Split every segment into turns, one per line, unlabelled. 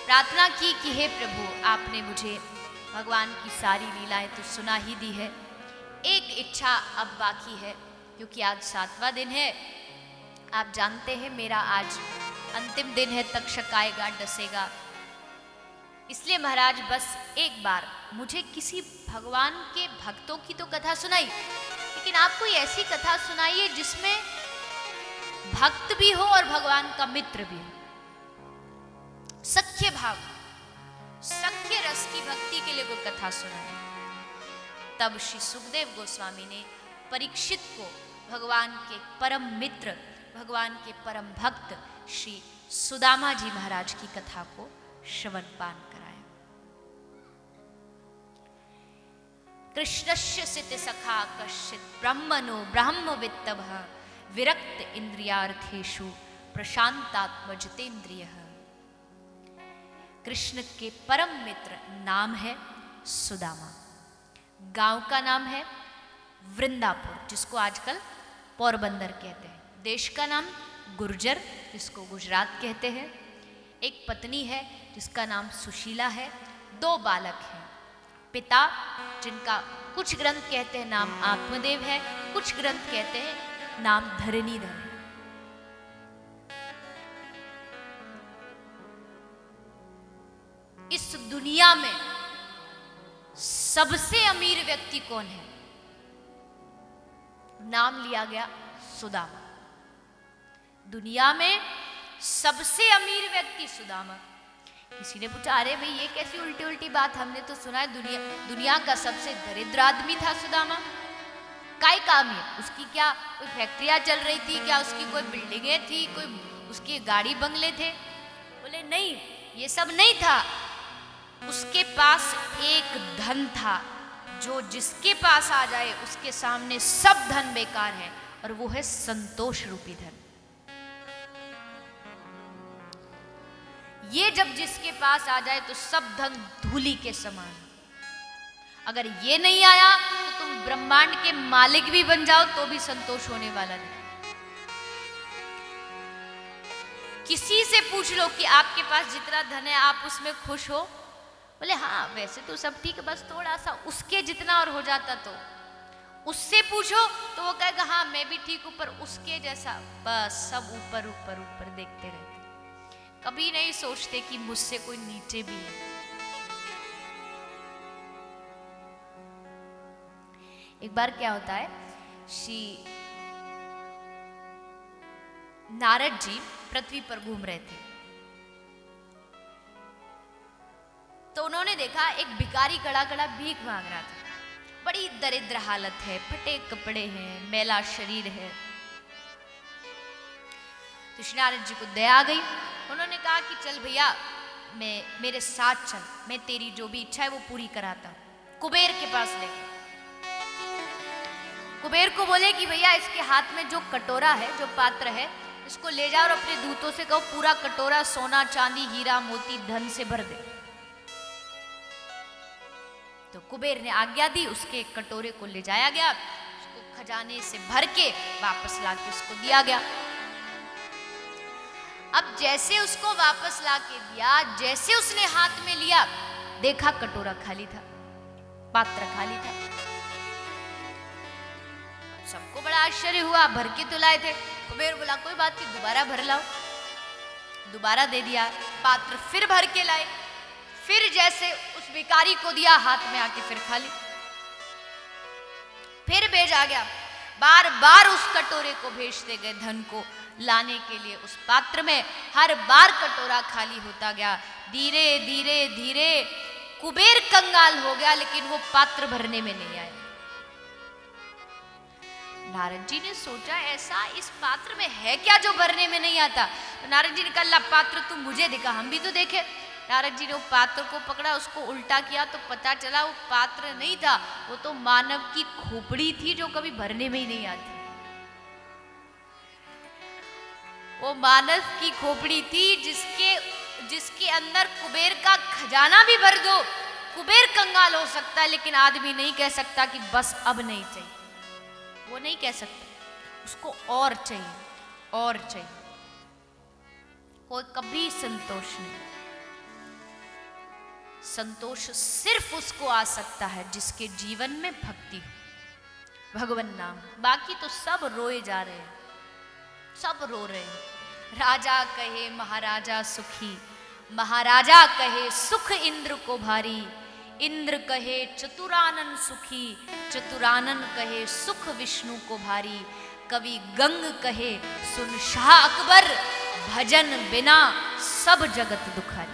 प्रार्थना की कि हे प्रभु, आपने मुझे भगवान की सारी लीलाएं तो सुना ही दी है, एक इच्छा अब बाकी है, क्योंकि आज 7वां दिन है। आप जानते हैं मेरा आज अंतिम दिन है, तक्षक आएगा, डसेगा। इसलिए महाराज बस एक बार मुझे किसी भगवान के भक्तों की तो कथा सुनाई, लेकिन आप कोई ऐसी कथा सुनाइए जिसमें भक्त भी हो और भगवान का मित्र भी हो। सख्य भाव, सख्य रस की भक्ति के लिए कोई कथा सुनाए। तब श्री सुखदेव गोस्वामी ने परीक्षित को भगवान के परम मित्र, भगवान के परम भक्त श्री सुदामा जी महाराज की कथा को श्रवण पान कराया। कृष्णस्य सित सखा कश्चित ब्रह्मणो ब्रह्मवित्तभः विरक्त इंद्रियार्थेषु प्रशांतात्म जितेंद्रियः। कृष्ण के परम मित्र नाम है सुदामा, गांव का नाम है वृंदापुर, जिसको आजकल पोरबंदर कहते हैं। देश का नाम गुर्जर, जिसको गुजरात कहते हैं। एक पत्नी है जिसका नाम सुशीला है। 2 बालक हैं। पिता, जिनका कुछ ग्रंथ कहते हैं नाम आत्मदेव है, कुछ ग्रंथ कहते हैं नाम धरणीधर है। इस दुनिया में सबसे अमीर व्यक्ति कौन है? नाम लिया गया सुदामा। दुनिया में सबसे अमीर व्यक्ति सुदामा। किसी ने पूछा, अरे भाई ये कैसी उल्टी उल्टी बात, हमने तो सुना है दुनिया का सबसे दरिद्र आदमी था सुदामा। काय का अमीर? उसकी क्या कोई फैक्ट्रियां चल रही थी क्या? उसकी कोई बिल्डिंगें थी? कोई उसकी गाड़ी बंगले थे? बोले नहीं, ये सब नहीं था। उसके पास एक धन था जो जिसके पास आ जाए उसके सामने सब धन बेकार है, और वो है संतोष रूपी धन। ये जब जिसके पास आ जाए तो सब धन धूली के समान। अगर ये नहीं आया तो तुम ब्रह्मांड के मालिक भी बन जाओ तो भी संतोष होने वाला नहीं। किसी से पूछ लो कि आपके पास जितना धन है आप उसमें खुश हो? बोले हाँ वैसे तो सब ठीक है, बस थोड़ा सा उसके जितना और हो जाता तो। उससे पूछो तो वो कहेगा हाँ मैं भी ठीक हूं, पर उसके जैसा बस सब ऊपर ऊपर ऊपर देखते रहते, कभी नहीं सोचते कि मुझसे कोई नीचे भी है। एक बार क्या होता है, श्री नारद जी पृथ्वी पर घूम रहे थे, तो उन्होंने देखा एक भिखारी खड़ा खड़ा भीख मांग रहा था। बड़ी दरिद्र हालत है, फटे कपड़े हैं, मैला शरीर है। तो श्री नारद जी को दया आ गई। उन्होंने कहा कि चल भैया मेरे साथ चल, मैं तेरी जो भी इच्छा है वो पूरी कराता हूं। कुबेर के पास ले गए। कुबेर को बोले कि भैया इसके हाथ में जो कटोरा है, जो पात्र है, इसको ले जाओ और अपने दूतों से कहो पूरा कटोरा सोना चांदी हीरा मोती धन से भर दे। तो कुबेर ने आज्ञा दी, उसके कटोरे को ले जाया गया, उसको खजाने से भर के वापस लाके उसको दिया गया। अब जैसे उसको वापस लाके दिया, जैसे उसने हाथ में लिया, देखा कटोरा खाली था, पात्र खाली था। सबको बड़ा आश्चर्य हुआ, भर के तो लाए थे। कुबेर बोला कोई बात नहीं, दोबारा भर लाओ। दोबारा दे दिया, पात्र फिर भर के लाए, फिर जैसे उस भिखारी को दिया, हाथ में आके फिर खाली। फिर भेजा गया, बार बार उस कटोरे को भेजते गए धन को लाने के लिए उस पात्र में। हर बार कटोरा खाली होता गया। धीरे धीरे धीरे कुबेर कंगाल हो गया, लेकिन वो पात्र भरने में नहीं आया। नारद जी ने सोचा ऐसा इस पात्र में है क्या जो भरने में नहीं आता। तो नारद जी ने कहा ला पात्र तू मुझे दिखा, हम भी तो देखे। नारद जी ने वो पात्र को पकड़ा, उसको उल्टा किया तो पता चला वो पात्र नहीं था, वो तो मानव की खोपड़ी थी जो कभी भरने में ही नहीं आती। वो मानव की खोपड़ी थी जिसके अंदर कुबेर का खजाना भी भर दो, कुबेर कंगाल हो सकता है, लेकिन आदमी नहीं कह सकता कि बस अब नहीं चाहिए। वो नहीं कह सकता, उसको और चाहिए और चाहिए। कोई कभी संतोष नहीं। संतोष सिर्फ उसको आ सकता है जिसके जीवन में भक्ति हो, भगवान नाम। बाकी तो सब रोए जा रहे हैं, सब रो रहे हैं। राजा कहे महाराजा सुखी, महाराजा कहे सुख इंद्र को भारी, इंद्र कहे चतुरानन सुखी, चतुरानन कहे सुख विष्णु को भारी। कवि गंग कहे सुन शाह अकबर, भजन बिना सब जगत दुखारी।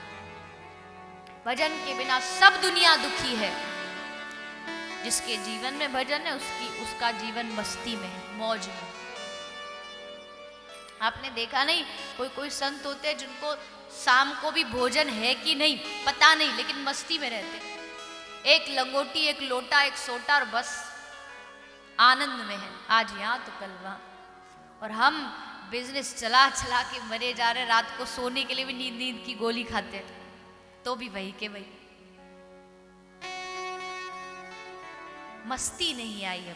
भजन के बिना सब दुनिया दुखी है। जिसके जीवन में भजन है उसका जीवन मस्ती में है, मौज में। आपने देखा नहीं, कोई संत होते हैं जिनको शाम को भी भोजन है कि नहीं पता नहीं, लेकिन मस्ती में रहते। एक लंगोटी, एक लोटा, एक सोटा और बस आनंद में है, आज यहाँ तो कल वहाँ। और हम बिजनेस चला चला के मरे जा रहे। रात को सोने के लिए भी नींद की गोली खाते थे, तो भी वही के वही। मस्ती नहीं आई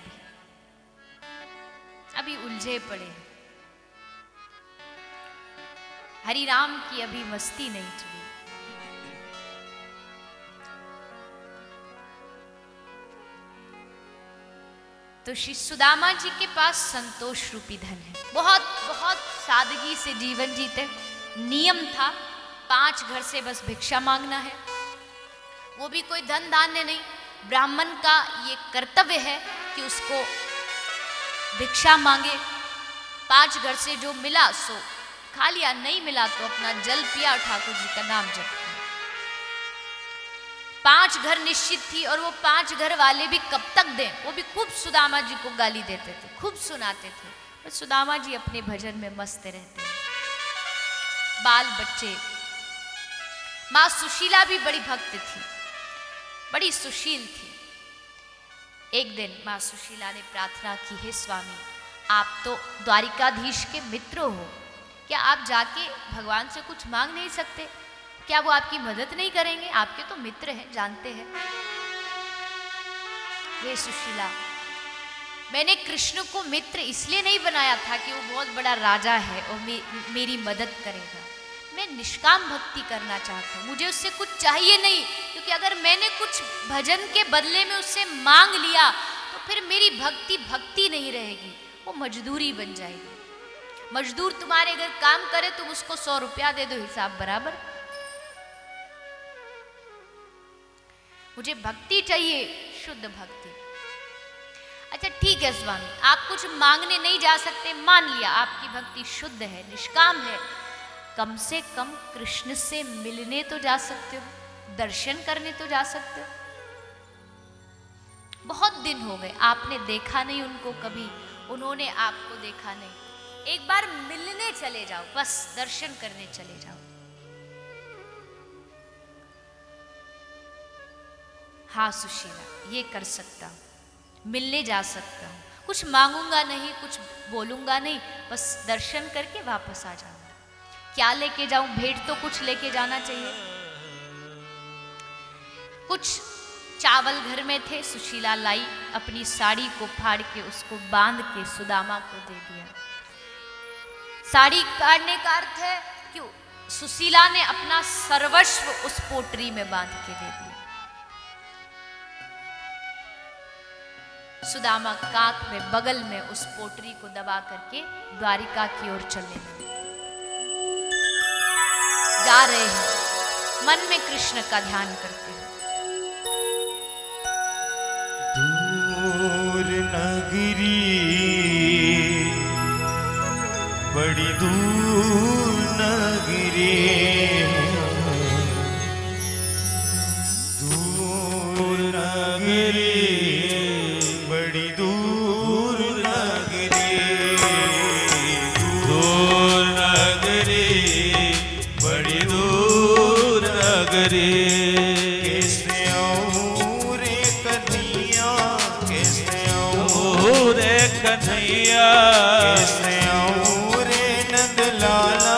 अभी उलझे पड़े हैं। हरि राम की अभी मस्ती नहीं चली। तो श्री सुदामा जी के पास संतोष रूपी धन है। बहुत बहुत सादगी से जीवन जीते। नियम था 5 घर से बस भिक्षा मांगना है, वो भी कोई धन धान्य नहीं। ब्राह्मण का ये कर्तव्य है कि उसको भिक्षा मांगे। 5 घर से जो मिला सो खा लिया, नहीं मिला तो अपना जल पिया और ठाकुर जी का नाम जप। 5 घर निश्चित थी और वो 5 घर वाले भी कब तक दें, वो भी खूब सुदामा जी को गाली देते थे, खूब सुनाते थे। पर सुदामा जी अपने भजन में मस्त रहते हैं। बाल बच्चे। माँ सुशीला भी बड़ी भक्त थी, बड़ी सुशील थी। एक दिन माँ सुशीला ने प्रार्थना की, हे स्वामी, आप तो द्वारिकाधीश के मित्र हो, क्या आप जाके भगवान से कुछ मांग नहीं सकते? क्या वो आपकी मदद नहीं करेंगे? आपके तो मित्र हैं, जानते हैं। हे सुशीला, मैंने कृष्ण को मित्र इसलिए नहीं बनाया था कि वो बहुत बड़ा राजा है और मेरी मदद करेगा। मैं निष्काम भक्ति करना चाहता हूँ, मुझे उससे कुछ चाहिए नहीं। क्योंकि अगर मैंने कुछ भजन के बदले में उससे मांग लिया तो फिर मेरी भक्ति नहीं रहेगी, वो मजदूरी बन जाएगी। मजदूर तुम्हारे अगर काम करे तुम उसको 100 रुपया दे दो, हिसाब बराबर। मुझे भक्ति चाहिए, शुद्ध भक्ति। अच्छा ठीक है स्वामी, आप कुछ मांगने नहीं जा सकते, मान लिया आपकी भक्ति शुद्ध है, निष्काम है। कम से कम कृष्ण से मिलने तो जा सकते हो, दर्शन करने तो जा सकते हो। बहुत दिन हो गए, आपने देखा नहीं उनको कभी, उन्होंने आपको देखा नहीं। एक बार मिलने चले जाओ, बस दर्शन करने चले जाओ। हाँ सुशीला, ये कर सकता हूं, मिलने जा सकता हूं, कुछ मांगूंगा नहीं, कुछ बोलूंगा नहीं, बस दर्शन करके वापस आ जाऊंगा। क्या लेके जाऊं? भेंट तो कुछ लेके जाना चाहिए। कुछ चावल घर में थे, सुशीला लाई, अपनी साड़ी को फाड़ के उसको बांध के सुदामा को दे दिया। साड़ी काटने का अर्थ है कि सुशीला ने अपना सर्वस्व उस पोटरी में बांध के दे दिया। सुदामा काक में बगल में उस पोटरी को दबा करके द्वारिका की ओर चलने लगे। जा रहे हैं, मन में कृष्ण का ध्यान करते हैं।
दूर नगरी, बड़ी दूर नगरी, दूर नगरी, बड़ी दूर नगरी, दूर नगरी, बड़ी दूर नगरी। कैसे आऊं रे कन्हैया, कैसे आऊं रे कन्हैया, कैसे आऊं रे नंद लाला,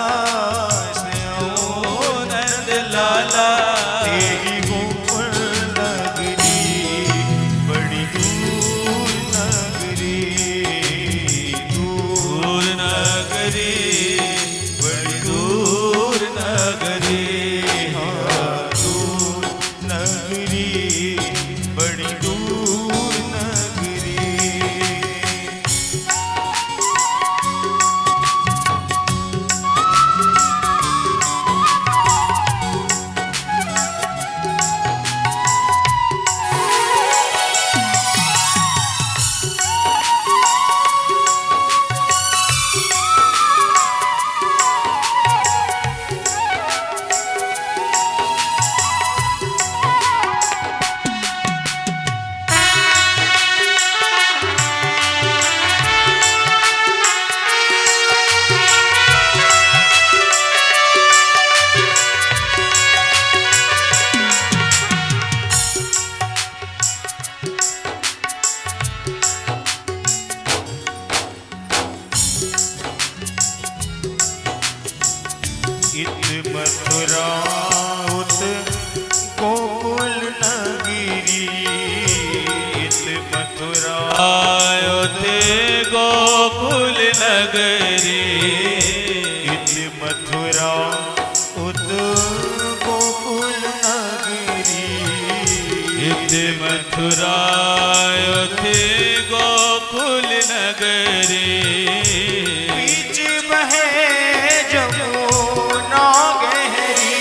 मथुरा उत गोकुल नगरी, इत मथुरा उत गोकुल नगरी, इत मथुरा उत गोकुल नगरी, इत मथुरा उत गोकुल नगरी। बीच बहे जमुना गहरी,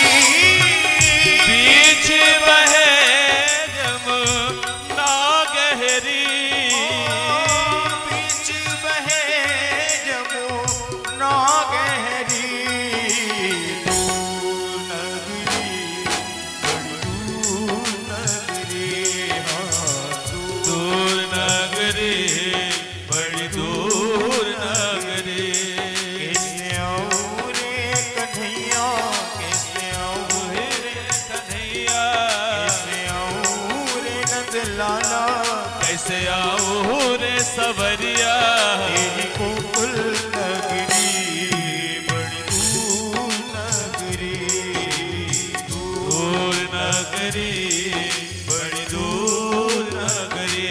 बीच बहे जमुना गहरी, बीच बहे जमुना गहरी। दूर नगरी, दूर नगरी, बड़ी दूर नगरी। कैसे आऊं रे कन्हैया, कैसे आऊं रे कन्हैया, कैसे आऊं रे नंदलाला, कैसे आऊं रे सवरिया। तेरी गोकुल नगरी बड़ी दूर नगरी, दूर नगरी, बड़ी दूर नगरी।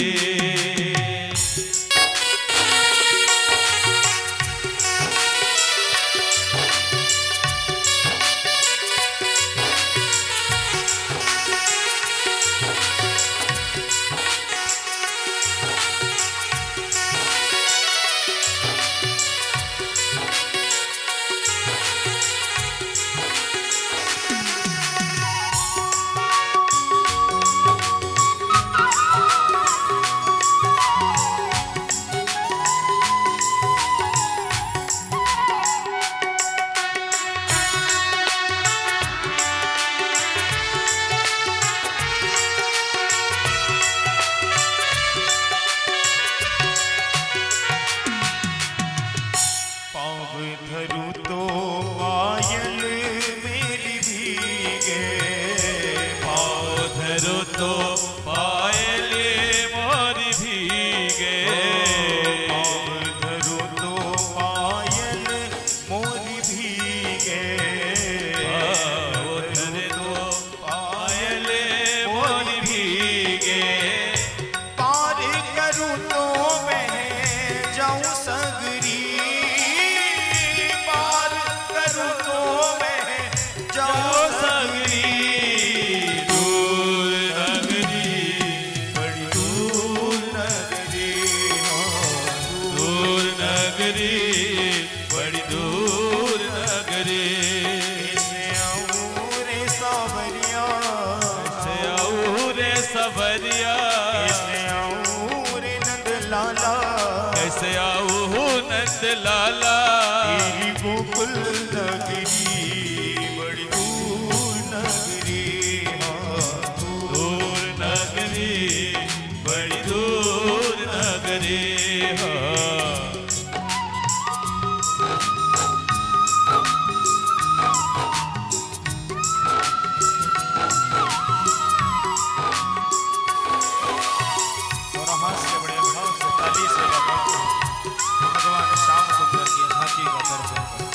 धरूं तो पायल मेरी भीगे, पाँव धरूं तो पायल मोरी भीगे, पाँव धरूं तो पायल मोरी भीगे, पाँव धरूं तो पायल मोरी भीगे। पार करूं तो मैं जाऊं सगरी, तो मैं जाऊं सगरी। दूर नगरी बड़ी दूर नगरी, दूर नगरी, बड़ी दूर नगरी। कैसे आऊं रे सावरिया, कैसे आऊं रे सवरिया, कैसे आऊं रे नंदलाला, कैसे आऊं नंदलाला। तेरी गोकुल नगरी बड़ी दूर नगरी, दूर नगरी, बड़ी दूर नगरी। और हाथ से बड़े भाव से ताली से भगवान श्याम सुंदर की झांकी का दर्शन करो।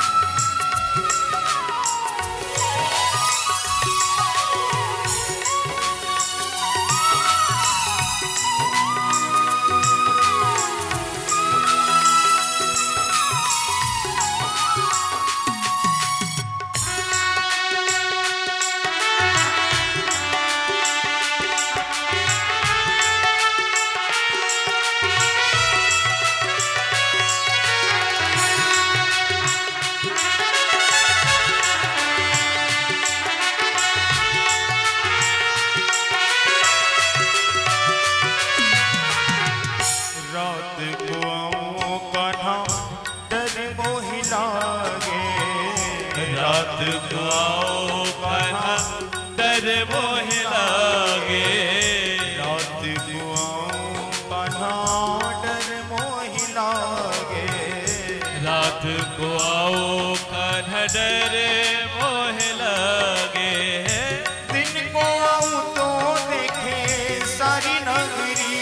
रात को आओ कान्हा डर मोह लागे, रात को आओ कान्हा डर मोह लागे, रात को आओ कान्हा डर मोह लागे। दिन को आऊं तो देखे सारी नगरी,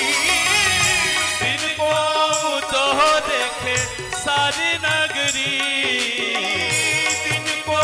दिन को आऊं तो देखे सारी नगरी, दिन को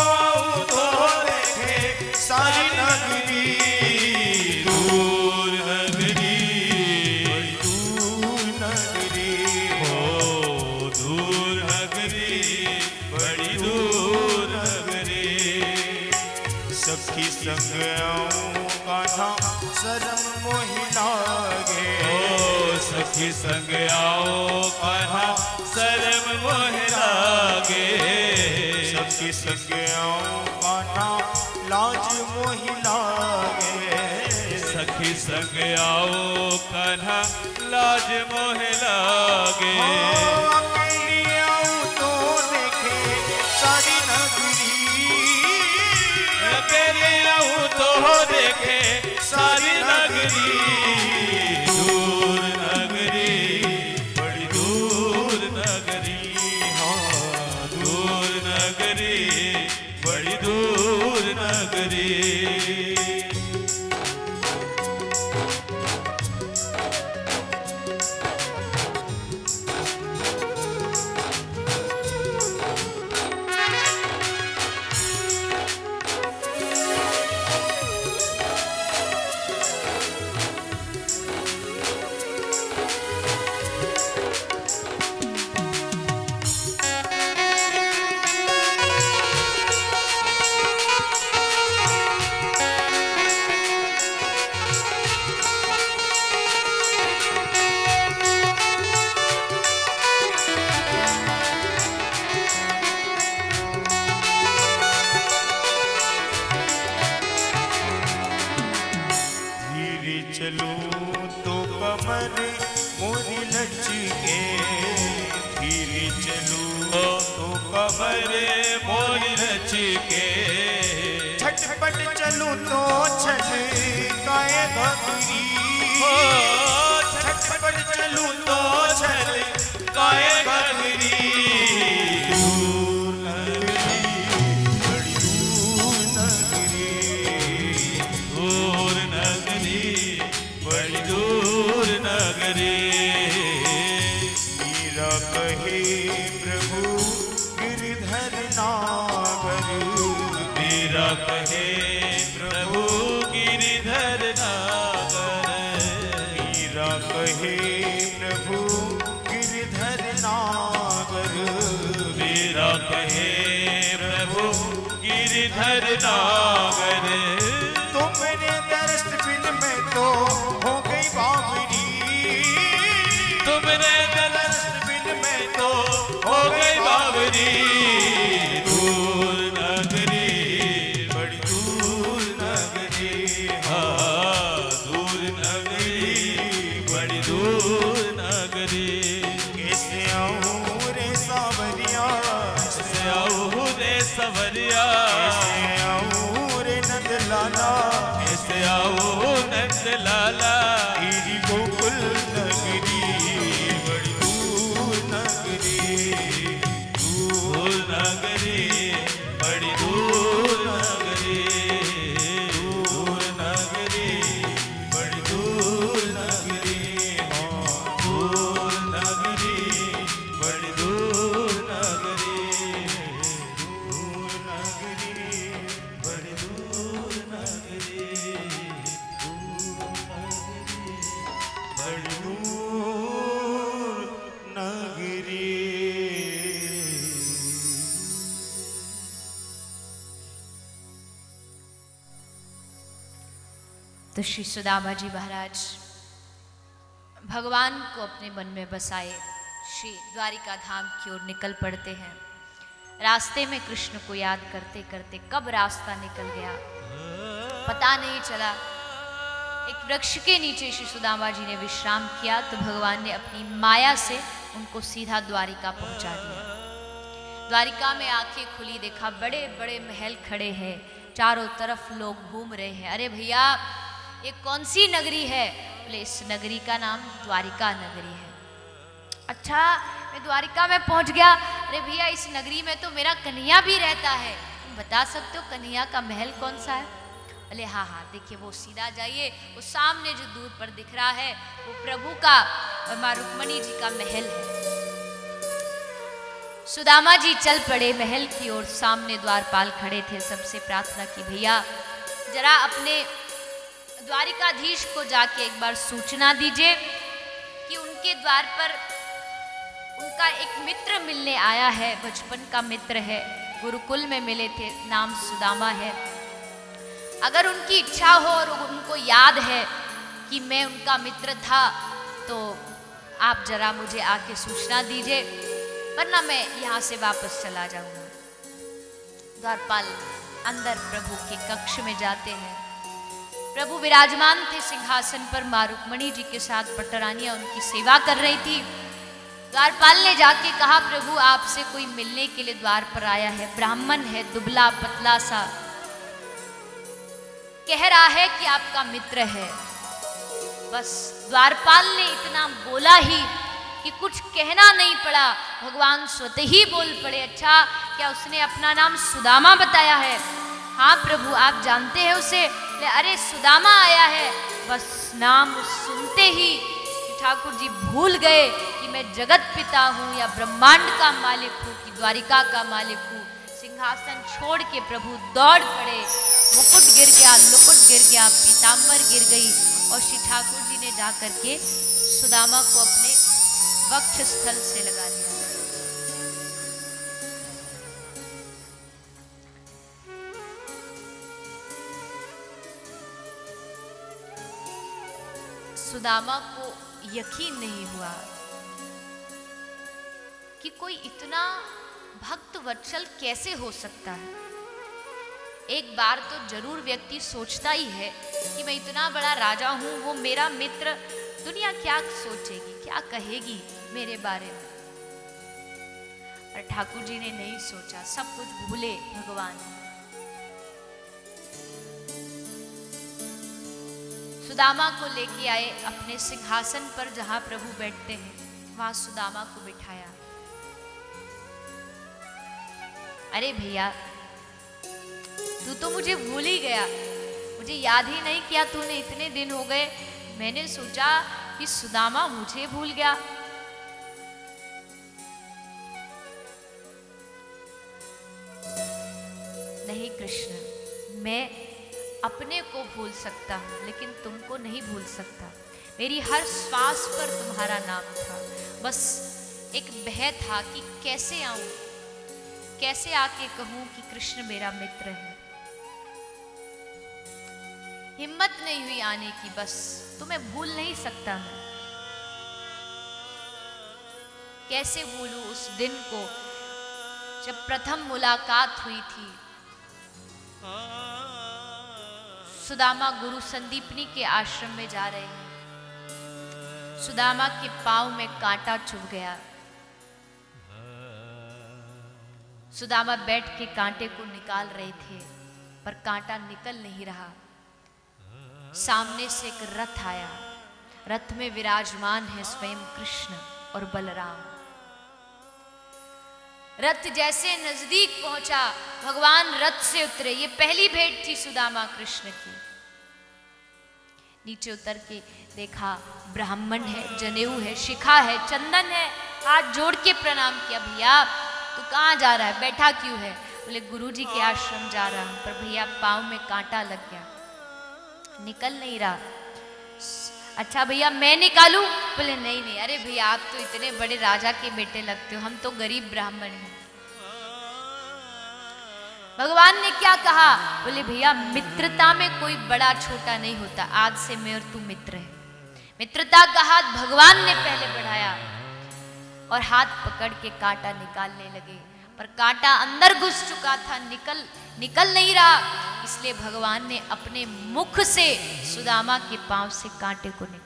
सखी संग आओ कान्हा शर्म मोह लागे।
सखी संग आओ कान्हा लाज मोह लागे।
सखी संग आओ कान्हा लाज मोह लागे।
अकेली आऊं तो देखे सारी नगरी।
अकेले आऊं तो देखे सारी नगरी। दूर नगरी बड़ी दूर नगरी। हाँ दूर नगरी बड़ी दूर नगरी।
चलूं तो कमर मोरी लचके। धीरे चलूं तो कमर
मोरी लचके।
झटपट चलूं तो छलकाए घघरी। झटपट चलूं तो छलकाए घघरी। दूर नगरी बड़ी दूर नगरी।
दूर नगरी बड़ी दूर नगरी।
मीरा कहे प्रभु गिरधर नागर।
मीरा कहे प्रभु गिरधर नागर।
मीरा कहे प्रभु गिरधर नागर।
मीरा कहे प्रभु गिरधर नागर।
तुमने दरस बिन में तो हो गई बावरी।
तुमने दरस बिन में तो हो गई बावरी। दूर नगरी बड़ी दूर नगरी। हाँ दूर नगरी बड़ी दूर नगरी।
कैसे आऊं रे सावरिया।
कैसे आऊं रे सवरिया।
कैसे आऊं रे नंदलाला।
कैसे आऊं नंद लाला।
तेरी गोकुल नगरी बड़ी दूर नगरी।
दूर नगरी बड़ी दूर नगरी। दूर नगरी बड़ी दूर नगरी। हाँ दूर नगरी बड़ी दूर नगरी।
दूर नगरी
बड़ी दूर नगरी।
बड़ी दूर नगरी।
तो श्री सुदामा जी महाराज भगवान को अपने मन में बसाए श्री द्वारिका धाम की ओर निकल पड़ते हैं। रास्ते में कृष्ण को याद करते करते कब रास्ता निकल गया पता नहीं चला। एक वृक्ष के नीचे श्री सुदामा जी ने विश्राम किया तो भगवान ने अपनी माया से उनको सीधा द्वारिका पहुंचा दिया। द्वारिका में आंखें खुली, देखा बड़े बड़े महल खड़े हैं, चारों तरफ लोग घूम रहे हैं। अरे भैया ये कौन सी नगरी है? बोले इस नगरी का नाम द्वारिका नगरी है। अच्छा मैं द्वारिका में पहुंच गया। अरे भैया इस नगरी में तो मेरा कन्हैया भी रहता है, तुम बता सकते हो कन्हैया का महल कौन सा है? बोले हाँ हाँ देखिए वो सीधा जाइए, वो सामने जो दूर पर दिख रहा है वो प्रभु का और माँ रुक्मणी जी का महल है। सुदामा जी चल पड़े महल की ओर। सामने द्वारपाल खड़े थे। सबसे प्रार्थना की भैया जरा अपने द्वारिकाधीश को जाके एक बार सूचना दीजिए कि उनके द्वार पर उनका एक मित्र मिलने आया है, बचपन का मित्र है, गुरुकुल में मिले थे, नाम सुदामा है। अगर उनकी इच्छा हो और उनको याद है कि मैं उनका मित्र था तो आप जरा मुझे आके सूचना दीजिए, वरना मैं यहाँ से वापस चला जाऊंगा। द्वारपाल अंदर प्रभु के कक्ष में जाते हैं। प्रभु विराजमान थे सिंहासन पर, मां रुक्मणी जी के साथ पटरानियां उनकी सेवा कर रही थी। द्वारपाल ने जाके कहा, प्रभु आपसे कोई मिलने के लिए द्वार पर आया है, ब्राह्मण है, दुबला पतला सा, कह रहा है कि आपका मित्र है। बस द्वारपाल ने इतना बोला ही कि कुछ कहना नहीं पड़ा, भगवान स्वतः ही बोल पड़े, अच्छा क्या उसने अपना नाम सुदामा बताया है? हाँ प्रभु आप जानते हैं उसे? अरे सुदामा आया है। बस नाम सुनते ही ठाकुर जी भूल गए कि मैं जगत पिता हूँ या ब्रह्मांड का मालिक हूँ कि द्वारिका का मालिक हूँ। सिंहासन छोड़ के प्रभु दौड़ पड़े, मुकुट गिर गया, लुकुट गिर गया, पीताम्बर गिर गई, और श्री ठाकुर जी ने जा करके सुदामा को अपने वक्षस्थल से लगा लिया। सुदामा को यकीन नहीं हुआ कि कोई इतना भक्त वत्सल कैसे हो सकता है। एक बार तो जरूर व्यक्ति सोचता ही है कि मैं इतना बड़ा राजा हूं, वो मेरा मित्र, दुनिया क्या सोचेगी, क्या कहेगी मेरे बारे में। और ठाकुर जी ने नहीं सोचा, सब कुछ भूले भगवान। सुदामा को लेके आए अपने सिंहासन पर, जहां प्रभु बैठते हैं, वहां सुदामा को बिठाया। अरे भैया तू तो मुझे भूल ही गया, मुझे याद ही नहीं किया तूने, इतने दिन हो गए, मैंने सोचा कि सुदामा मुझे भूल गया। नहीं कृष्ण, मैं अपने को भूल सकता हूं लेकिन तुमको नहीं भूल सकता। मेरी हर श्वास पर तुम्हारा नाम था, बस एक भय था कि कैसे आऊं, कैसे आके कहूं कि कृष्ण मेरा मित्र है। हिम्मत नहीं हुई आने की, बस तुम्हें भूल नहीं सकता मैं। कैसे भूलूं उस दिन को जब प्रथम मुलाकात हुई थी। सुदामा गुरु संदीपनी के आश्रम में जा रहे हैं। सुदामा के पांव में कांटा चुभ गया। सुदामा बैठ के कांटे को निकाल रहे थे, पर कांटा निकल नहीं रहा। सामने से एक रथ आया, रथ में विराजमान है स्वयं कृष्ण और बलराम। रथ जैसे नजदीक पहुंचा, भगवान रथ से उतरे। ये पहली भेंट थी सुदामा कृष्ण की। नीचे उतर के देखा, ब्राह्मण है, जनेऊ है, शिखा है, चंदन है। हाथ जोड़ के प्रणाम किया, भैया तू कहाँ जा रहा है, बैठा क्यों है? बोले गुरुजी के आश्रम जा रहा हूं, पर भैया पाँव में कांटा लग गया, निकल नहीं रहा। अच्छा भैया मैं निकालूं? बोले नहीं नहीं। अरे भैया आप तो इतने बड़े राजा के बेटे लगते हो, हम तो गरीब ब्राह्मण हैं। भगवान ने क्या कहा? बोले भैया मित्रता में कोई बड़ा छोटा नहीं होता, आज से मैं और तू मित्र है। मित्रता का हाथ भगवान ने पहले बढ़ाया और हाथ पकड़ के कांटा निकालने लगे, पर कांटा अंदर घुस चुका था, निकल नहीं रहा। इसलिए भगवान ने अपने मुख से सुदामा के पांव से कांटे को निकाला।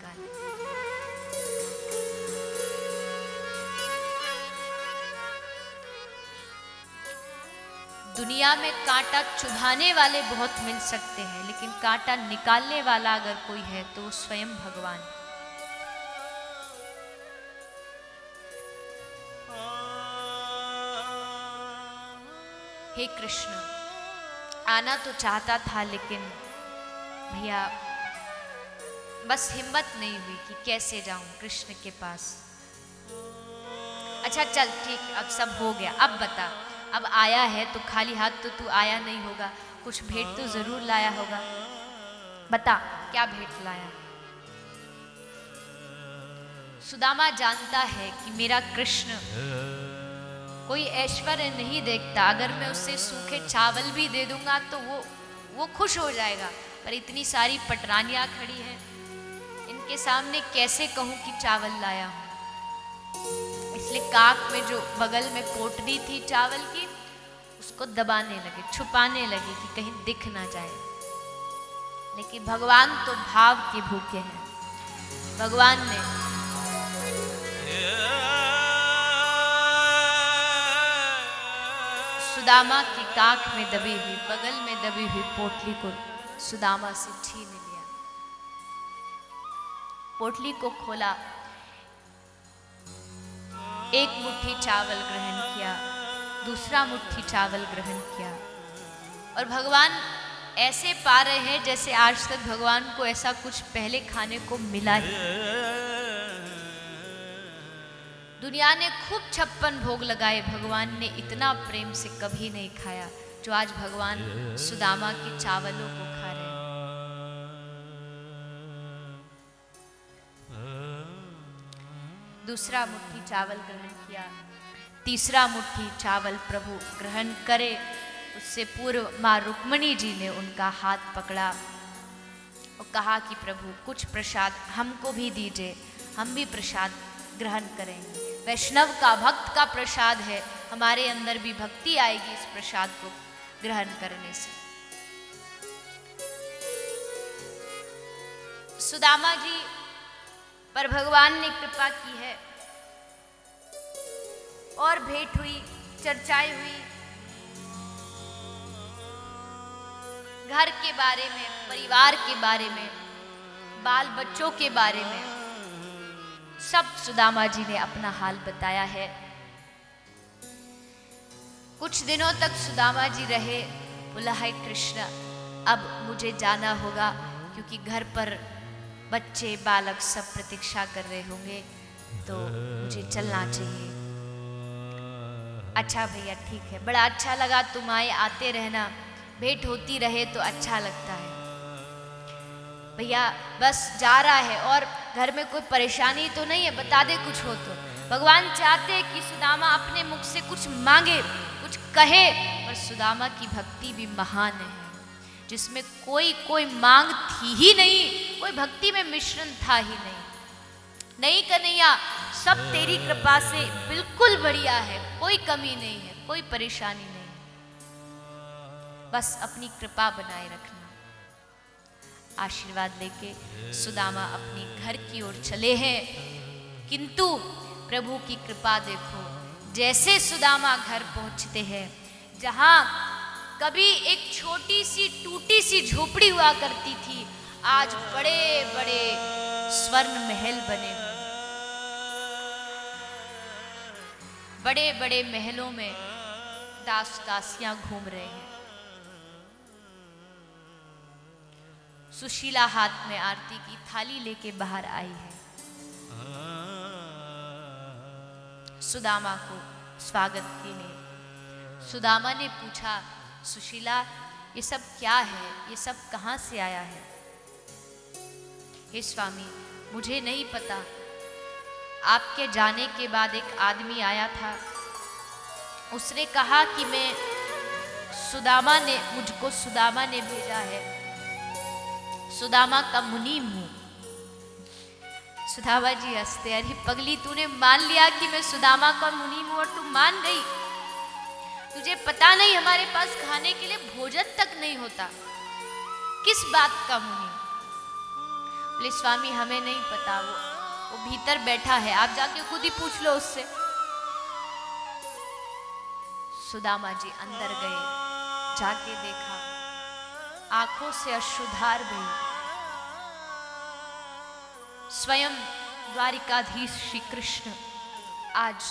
दुनिया में कांटा चुभाने वाले बहुत मिल सकते हैं, लेकिन कांटा निकालने वाला अगर कोई है तो स्वयं भगवान। हे कृष्ण, आना तो चाहता था लेकिन भैया बस हिम्मत नहीं हुई कि कैसे जाऊं कृष्ण के पास। अच्छा चल ठीक, अब सब हो गया, अब बता, अब आया है तो खाली हाथ तो तू आया नहीं होगा, कुछ भेंट तो जरूर लाया होगा, बता क्या भेंट लाया। सुदामा जानता है कि मेरा कृष्ण कोई ऐश्वर्य नहीं देखता, अगर मैं उसे सूखे चावल भी दे दूंगा तो वो खुश हो जाएगा। पर इतनी सारी पटरानियां खड़ी हैं, इनके सामने कैसे कहूं कि चावल लाया हूं। इसलिए काक में जो बगल में पोटली थी चावल की, उसको दबाने लगे, छुपाने लगे कि कहीं दिख ना जाए। लेकिन भगवान तो भाव के भूखे हैं। भगवान ने सुदामा की काख में दबी हुई, बगल में दबी हुई पोटली को सुदामा से छीन लिया। पोटली को खोला, एक मुट्ठी चावल ग्रहण किया, दूसरा मुट्ठी चावल ग्रहण किया, और भगवान ऐसे पा रहे हैं जैसे आज तक भगवान को ऐसा कुछ पहले खाने को मिला ही। दुनिया ने खूब 56 भोग लगाए, भगवान ने इतना प्रेम से कभी नहीं खाया जो आज भगवान सुदामा के चावलों को खा रहे हैं। दूसरा मुट्ठी चावल ग्रहण किया, तीसरा मुट्ठी चावल प्रभु ग्रहण करे उससे पूर्व माँ रुक्मणी जी ने उनका हाथ पकड़ा और कहा कि प्रभु कुछ प्रसाद हमको भी दीजिए, हम भी प्रसाद ग्रहण करेंगे। वैष्णव का, भक्त का प्रसाद है, हमारे अंदर भी भक्ति आएगी इस प्रसाद को ग्रहण करने से। सुदामा जी पर भगवान ने कृपा की है और भेंट हुई, चर्चाएं हुई, घर के बारे में, परिवार के बारे में, बाल बच्चों के बारे में सब सुदामा जी ने अपना हाल बताया है। कुछ दिनों तक सुदामा जी रहे, बोला है कृष्ण अब मुझे जाना होगा क्योंकि घर पर बच्चे बालक सब प्रतीक्षा कर रहे होंगे, तो मुझे चलना चाहिए। अच्छा भैया ठीक है, बड़ा अच्छा लगा, तुम आए, आते रहना, भेंट होती रहे तो अच्छा लगता है। भैया बस जा रहा है और घर में कोई परेशानी तो नहीं है, बता दे कुछ हो तो। भगवान चाहते कि सुदामा अपने मुख से कुछ मांगे, कुछ कहे, पर सुदामा की भक्ति भी महान है जिसमें कोई मांग थी ही नहीं, कोई भक्ति में मिश्रण था ही नहीं। नहीं कन्हैया, सब तेरी कृपा से बिल्कुल बढ़िया है, कोई कमी नहीं है, कोई परेशानी नहीं, बस अपनी कृपा बनाए रखना। आशीर्वाद लेके सुदामा अपनी घर की ओर चले हैं, किंतु प्रभु की कृपा देखो, जैसे सुदामा घर पहुंचते हैं, जहां कभी एक छोटी सी टूटी सी झोपड़ी हुआ करती थी, आज बड़े बड़े स्वर्ण महल बने हुए। बड़े बड़े महलों में दास दासियां घूम रहे हैं। सुशीला हाथ में आरती की थाली लेके बाहर आई है। सुदामा को स्वागत के लिए सुदामा ने पूछा, सुशीला ये सब क्या है, ये सब कहाँ से आया है? हे स्वामी मुझे नहीं पता, आपके जाने के बाद एक आदमी आया था, उसने कहा कि मुझको सुदामा ने भेजा है, सुदामा का मुनीम हूं। सुदामा जी हंसते, अरे पगली तूने मान लिया कि मैं सुदामा का मुनीम हूं और तू मान गई? तुझे पता नहीं हमारे पास खाने के लिए भोजन तक नहीं होता, किस बात का मुनीम? बोले स्वामी हमें नहीं पता, वो भीतर बैठा है, आप जाके खुद ही पूछ लो उससे। सुदामा जी अंदर गए, जाके देखा, आंखों से अश्रुधार गई। स्वयं द्वारिकाधीश श्री कृष्ण आज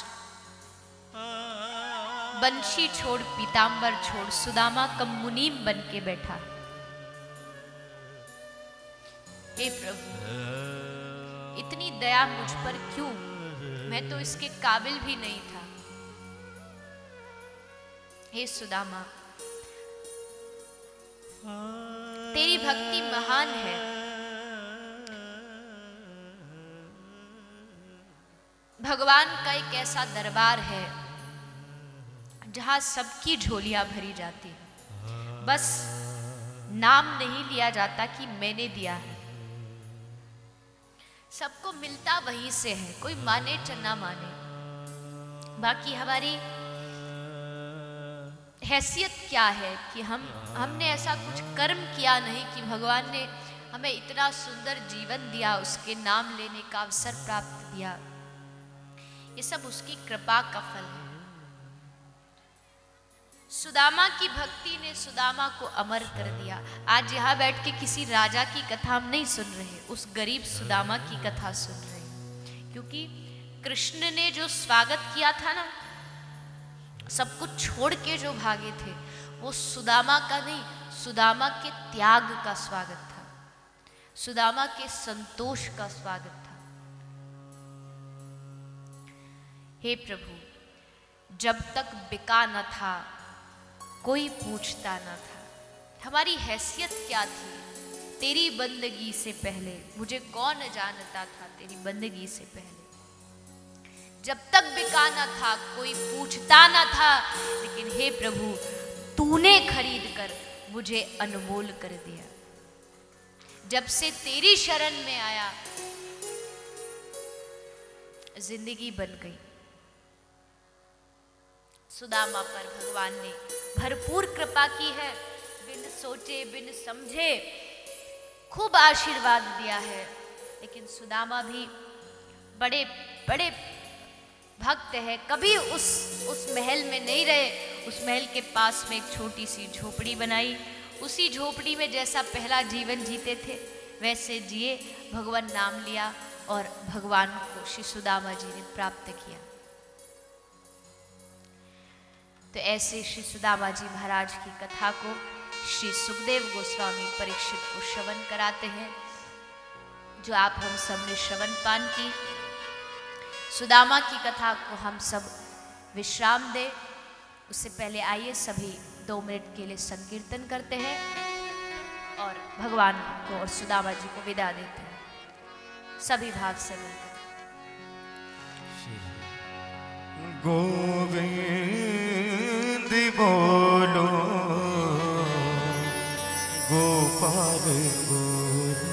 बंशी छोड़, पीतांबर छोड़, सुदामा का मुनीम बन के बैठा। हे प्रभु इतनी दया मुझ पर क्यों? मैं तो इसके काबिल भी नहीं था। हे सुदामा तेरी भक्ति महान है, भगवान का एक ऐसा दरबार है जहां सबकी झोलियां भरी जाती है, बस नाम नहीं लिया जाता कि मैंने दिया है। सबको मिलता वहीं से है, कोई माने च ना माने। बाकी हमारी हैसियत क्या है कि हमने ऐसा कुछ कर्म किया नहीं कि भगवान ने हमें इतना सुंदर जीवन दिया, उसके नाम लेने का अवसर प्राप्त दिया। ये सब उसकी कृपा का फल है। सुदामा की भक्ति ने सुदामा को अमर कर दिया। आज यहाँ बैठ के किसी राजा की कथा हम नहीं सुन रहे, उस गरीब सुदामा की कथा सुन रहे हैं। क्योंकि कृष्ण ने जो स्वागत किया था ना, सब कुछ छोड़ के जो भागे थे, वो सुदामा का नहीं, सुदामा के त्याग का स्वागत था, सुदामा के संतोष का स्वागत था। हे प्रभु, जब तक बिका न था कोई पूछता न था। हमारी हैसियत क्या थी तेरी बंदगी से पहले, मुझे कौन जानता था तेरी बंदगी से पहले। जब तक बिका न था कोई पूछता न था, लेकिन हे प्रभु तूने खरीद कर मुझे अनमोल कर दिया। जब से तेरी शरण में आया जिंदगी बन गई। सुदामा पर भगवान ने भरपूर कृपा की है, बिन सोचे बिन समझे खूब आशीर्वाद दिया है। लेकिन सुदामा भी बड़े बड़े भक्त है, कभी उस महल में नहीं रहे। उस महल के पास में एक छोटी सी झोपड़ी बनाई, उसी झोपड़ी में जैसा पहला जीवन जीते थे वैसे जिए, भगवान नाम लिया और भगवान को श्री सुदामा जी ने प्राप्त किया। तो ऐसे श्री सुदामा जी महाराज की कथा को श्री सुखदेव गोस्वामी परीक्षित को श्रवण कराते हैं, जो आप हम सब ने श्रवण पान की। सुदामा की कथा को हम सब विश्राम दें, उससे पहले आइए सभी 2 मिनट के लिए संकीर्तन करते हैं और भगवान को और सुदामा जी को विदा देते हैं सभी भाव से मिलकर।
गोविंद बोलो गोपाल बोलो,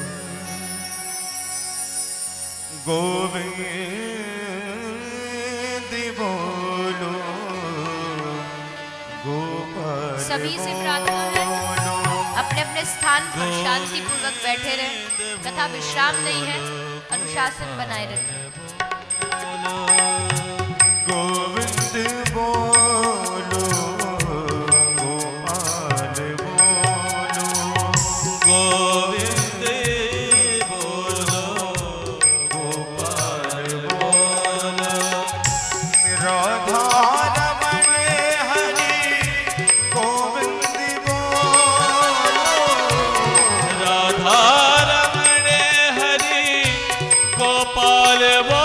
गोविंद बोलो गोपाल।
सभी से प्रार्थना है अपने अपने स्थान पर शांति पूर्वक बैठे रहें, कथा विश्राम नहीं है, अनुशासन बनाए रखें।
गोविंद बोलो गोपाल बोलो, गोविंद बोलो गोपाल बोलो। राधा रमण हरि गोविंद बोलो,
राधा रमण हरि गोपाल बोलो।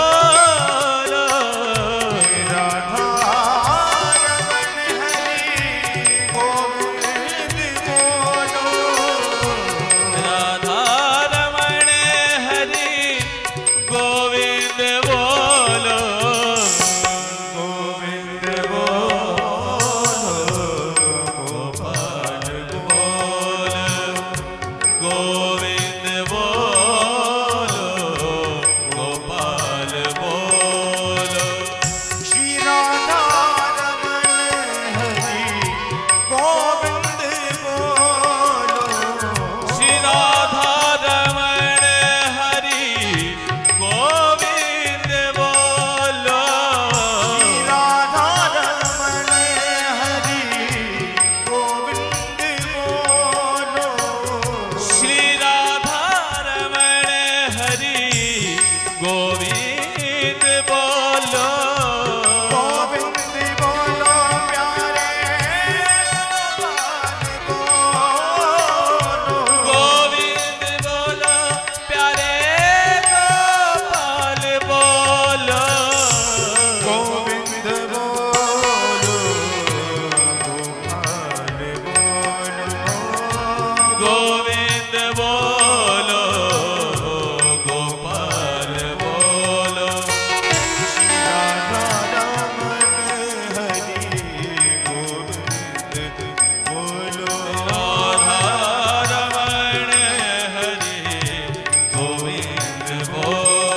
गोविंद बोलो।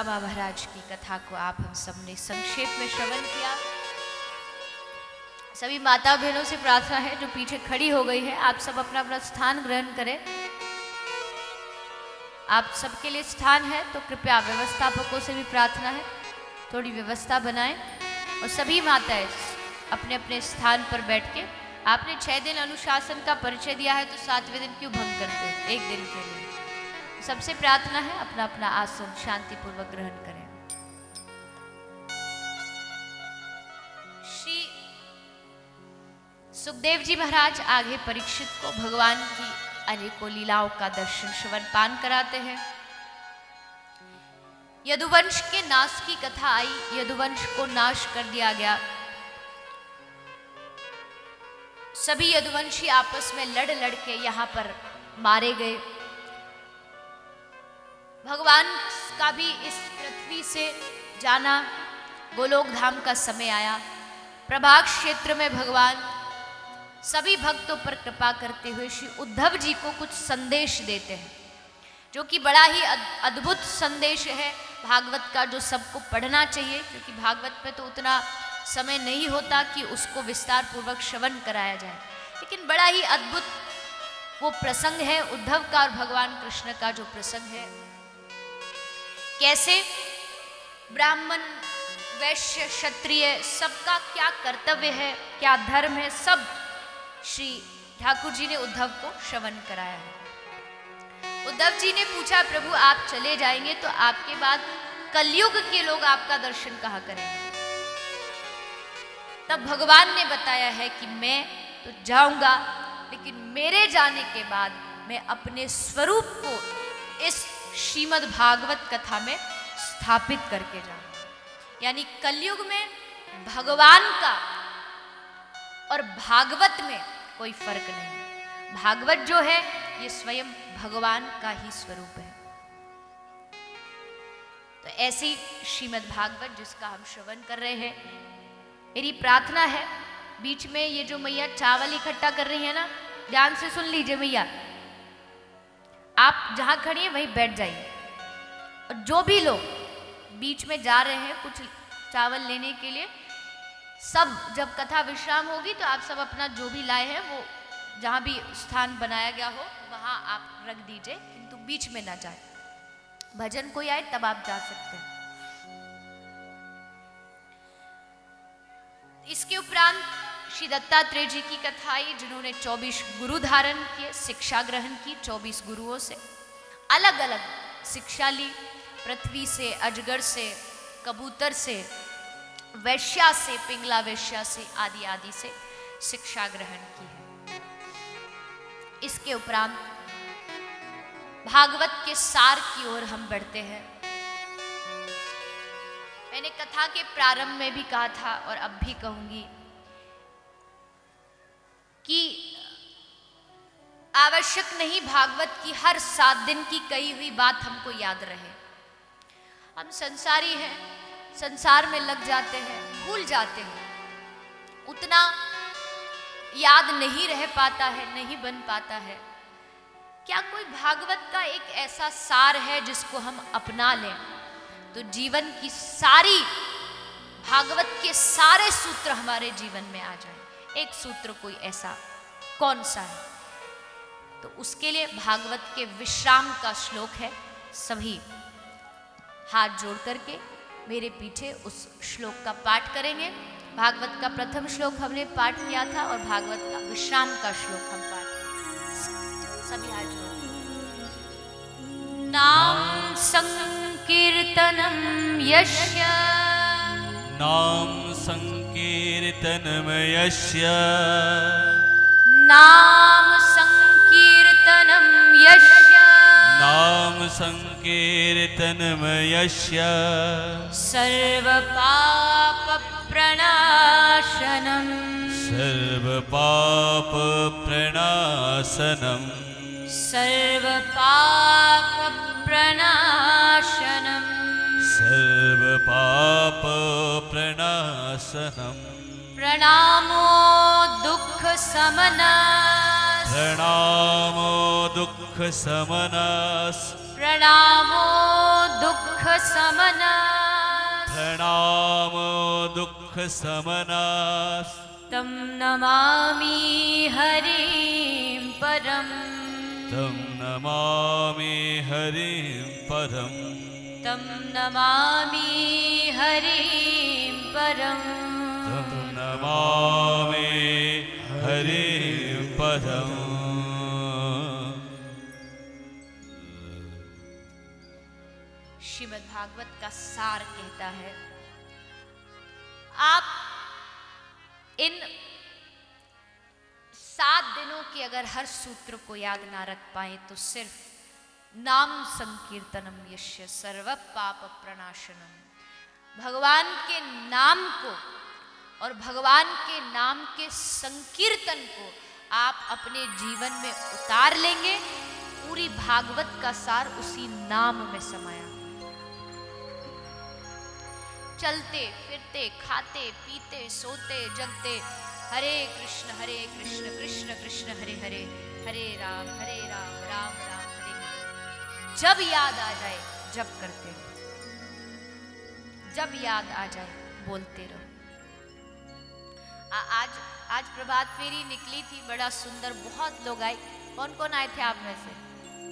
सुदामा महाराज की कथा को आप हम सबने संक्षेप में श्रवण किया। सभी माता बहनों से प्रार्थना है जो पीछे खड़ी हो गई है, आप सब अपना अपना स्थान ग्रहण करें। आप सबके लिए स्थान है तो कृपया व्यवस्थापकों से भी प्रार्थना है थोड़ी व्यवस्था बनाएं। और सभी माताएं अपने अपने स्थान पर बैठ के, आपने 6 दिन अनुशासन का परिचय दिया है तो 7वें दिन क्यों भंग करते हो? एक दिन के लिए सबसे प्रार्थना है अपना अपना आसन शांतिपूर्वक ग्रहण करें। श्री सुखदेव जी महाराज आगे परीक्षित को भगवान की अनेकों लीलाओं का दर्शन श्रवण पान कराते हैं। यदुवंश के नाश की कथा आई, यदुवंश को नाश कर दिया गया। सभी यदुवंशी आपस में लड़ लड़ के यहां पर मारे गए। भगवान का भी इस पृथ्वी से जाना, गोलोक धाम का समय आया। प्रभाग क्षेत्र में भगवान सभी भक्तों पर कृपा करते हुए श्री उद्धव जी को कुछ संदेश देते हैं, जो कि बड़ा ही अद्भुत संदेश है भागवत का, जो सबको पढ़ना चाहिए, क्योंकि भागवत में तो उतना समय नहीं होता कि उसको विस्तार पूर्वक श्रवण कराया जाए। लेकिन बड़ा ही अद्भुत वो प्रसंग है उद्धव का और भगवान कृष्ण का जो प्रसंग है। कैसे ब्राह्मण वैश्य क्षत्रिय सबका क्या कर्तव्य है, क्या धर्म है, सब श्री ठाकुर जी ने उद्धव को श्रवण कराया है। उद्धव जी ने पूछा, प्रभु आप चले जाएंगे तो आपके बाद कलयुग के लोग आपका दर्शन कहाँ करेंगे? तब भगवान ने बताया है कि मैं तो जाऊंगा, लेकिन मेरे जाने के बाद मैं अपने स्वरूप को इस श्रीमद् भागवत कथा में स्थापित करके जाऊंगा। यानी कलयुग में भगवान का और भागवत में कोई फर्क नहीं। भागवत जो है ये स्वयं भगवान का ही स्वरूप है। तो ऐसी श्रीमद् भागवत जिसका हम श्रवण कर रहे हैं, मेरी प्रार्थना है बीच में ये जो मैया चावल इकट्ठा कर रही है ना, ध्यान से सुन लीजिए मैया, आप जहां खड़ी हैं वहीं बैठ जाइए। और जो भी लोग बीच में जा रहे हैं कुछ चावल लेने के लिए, सब जब कथा विश्राम होगी तो आप सब अपना जो भी लाए हैं वो जहां भी स्थान बनाया गया हो वहां आप रख दीजिए, किंतु बीच में ना जाए। भजन कोई आए तब आप जा सकते हैं। इसके उपरांत श्री दत्तात्रेय जी की कथा आई, जिन्होंने 24 गुरु धारण किए, शिक्षा ग्रहण की 24 गुरुओं से, अलग अलग शिक्षा ली। पृथ्वी से, अजगर से, कबूतर से, वैश्या से, पिंगला वैश्या से, आदि आदि से शिक्षा ग्रहण की है। इसके उपरांत भागवत के सार की ओर हम बढ़ते हैं। मैंने कथा के प्रारंभ में भी कहा था और अब भी कहूंगी कि आवश्यक नहीं भागवत की हर 7 दिन की कही हुई बात हमको याद रहे। हम संसारी हैं, संसार में लग जाते हैं, भूल जाते हैं, उतना याद नहीं रह पाता है, नहीं बन पाता है। क्या कोई भागवत का एक ऐसा सार है जिसको हम अपना लें तो जीवन की सारी भागवत के सारे सूत्र हमारे जीवन में आ जाए? एक सूत्र कोई ऐसा कौन सा है? तो उसके लिए भागवत के विश्राम का श्लोक है। सभी हाथ जोड़ करके मेरे पीछे उस श्लोक का पाठ करेंगे। भागवत का प्रथम श्लोक हमने पाठ किया था और भागवत का विश्राम का श्लोक हम पाठ करेंगे। सभी हाथ जोड़। नाम संकीर्तनम यस्य,
नाम संकीर्तनम यस्य,
नाम संकीर्तनम यस्य,
नाम संकीर्तनम यस्य,
सर्व पाप प्रणाशनम,
सर्व पाप प्रणाशनम,
सर्व पाप प्रणाशनम,
सर्व पाप प्रणाशनम,
प्रणामो दुख समनस,
प्रणामो दुख समनस,
प्रणामो दुख समना
प्रणामो दुःख समना
तं नमामि हरिं परम
तं नमामि हरिं परम
तं नमामि हरिं परम
तं नमामि हरिं परम।
श्रीमद् भागवत का सार कहता है, आप इन 7 दिनों के अगर हर सूत्र को याद ना रख पाए तो सिर्फ नाम संकीर्तनम यस्य सर्व पाप प्रणाशनम, भगवान के नाम को और भगवान के नाम के संकीर्तन को आप अपने जीवन में उतार लेंगे। पूरी भागवत का सार उसी नाम में समाया। चलते फिरते खाते पीते सोते जगते हरे कृष्ण कृष्ण कृष्ण हरे हरे, हरे राम राम राम हरे हरे। जब याद आ जाए जब करते रहो, जब याद आ जाए बोलते रहो। आज प्रभात फेरी निकली थी, बड़ा सुंदर, बहुत लोग आए। कौन कौन आए थे आप में से?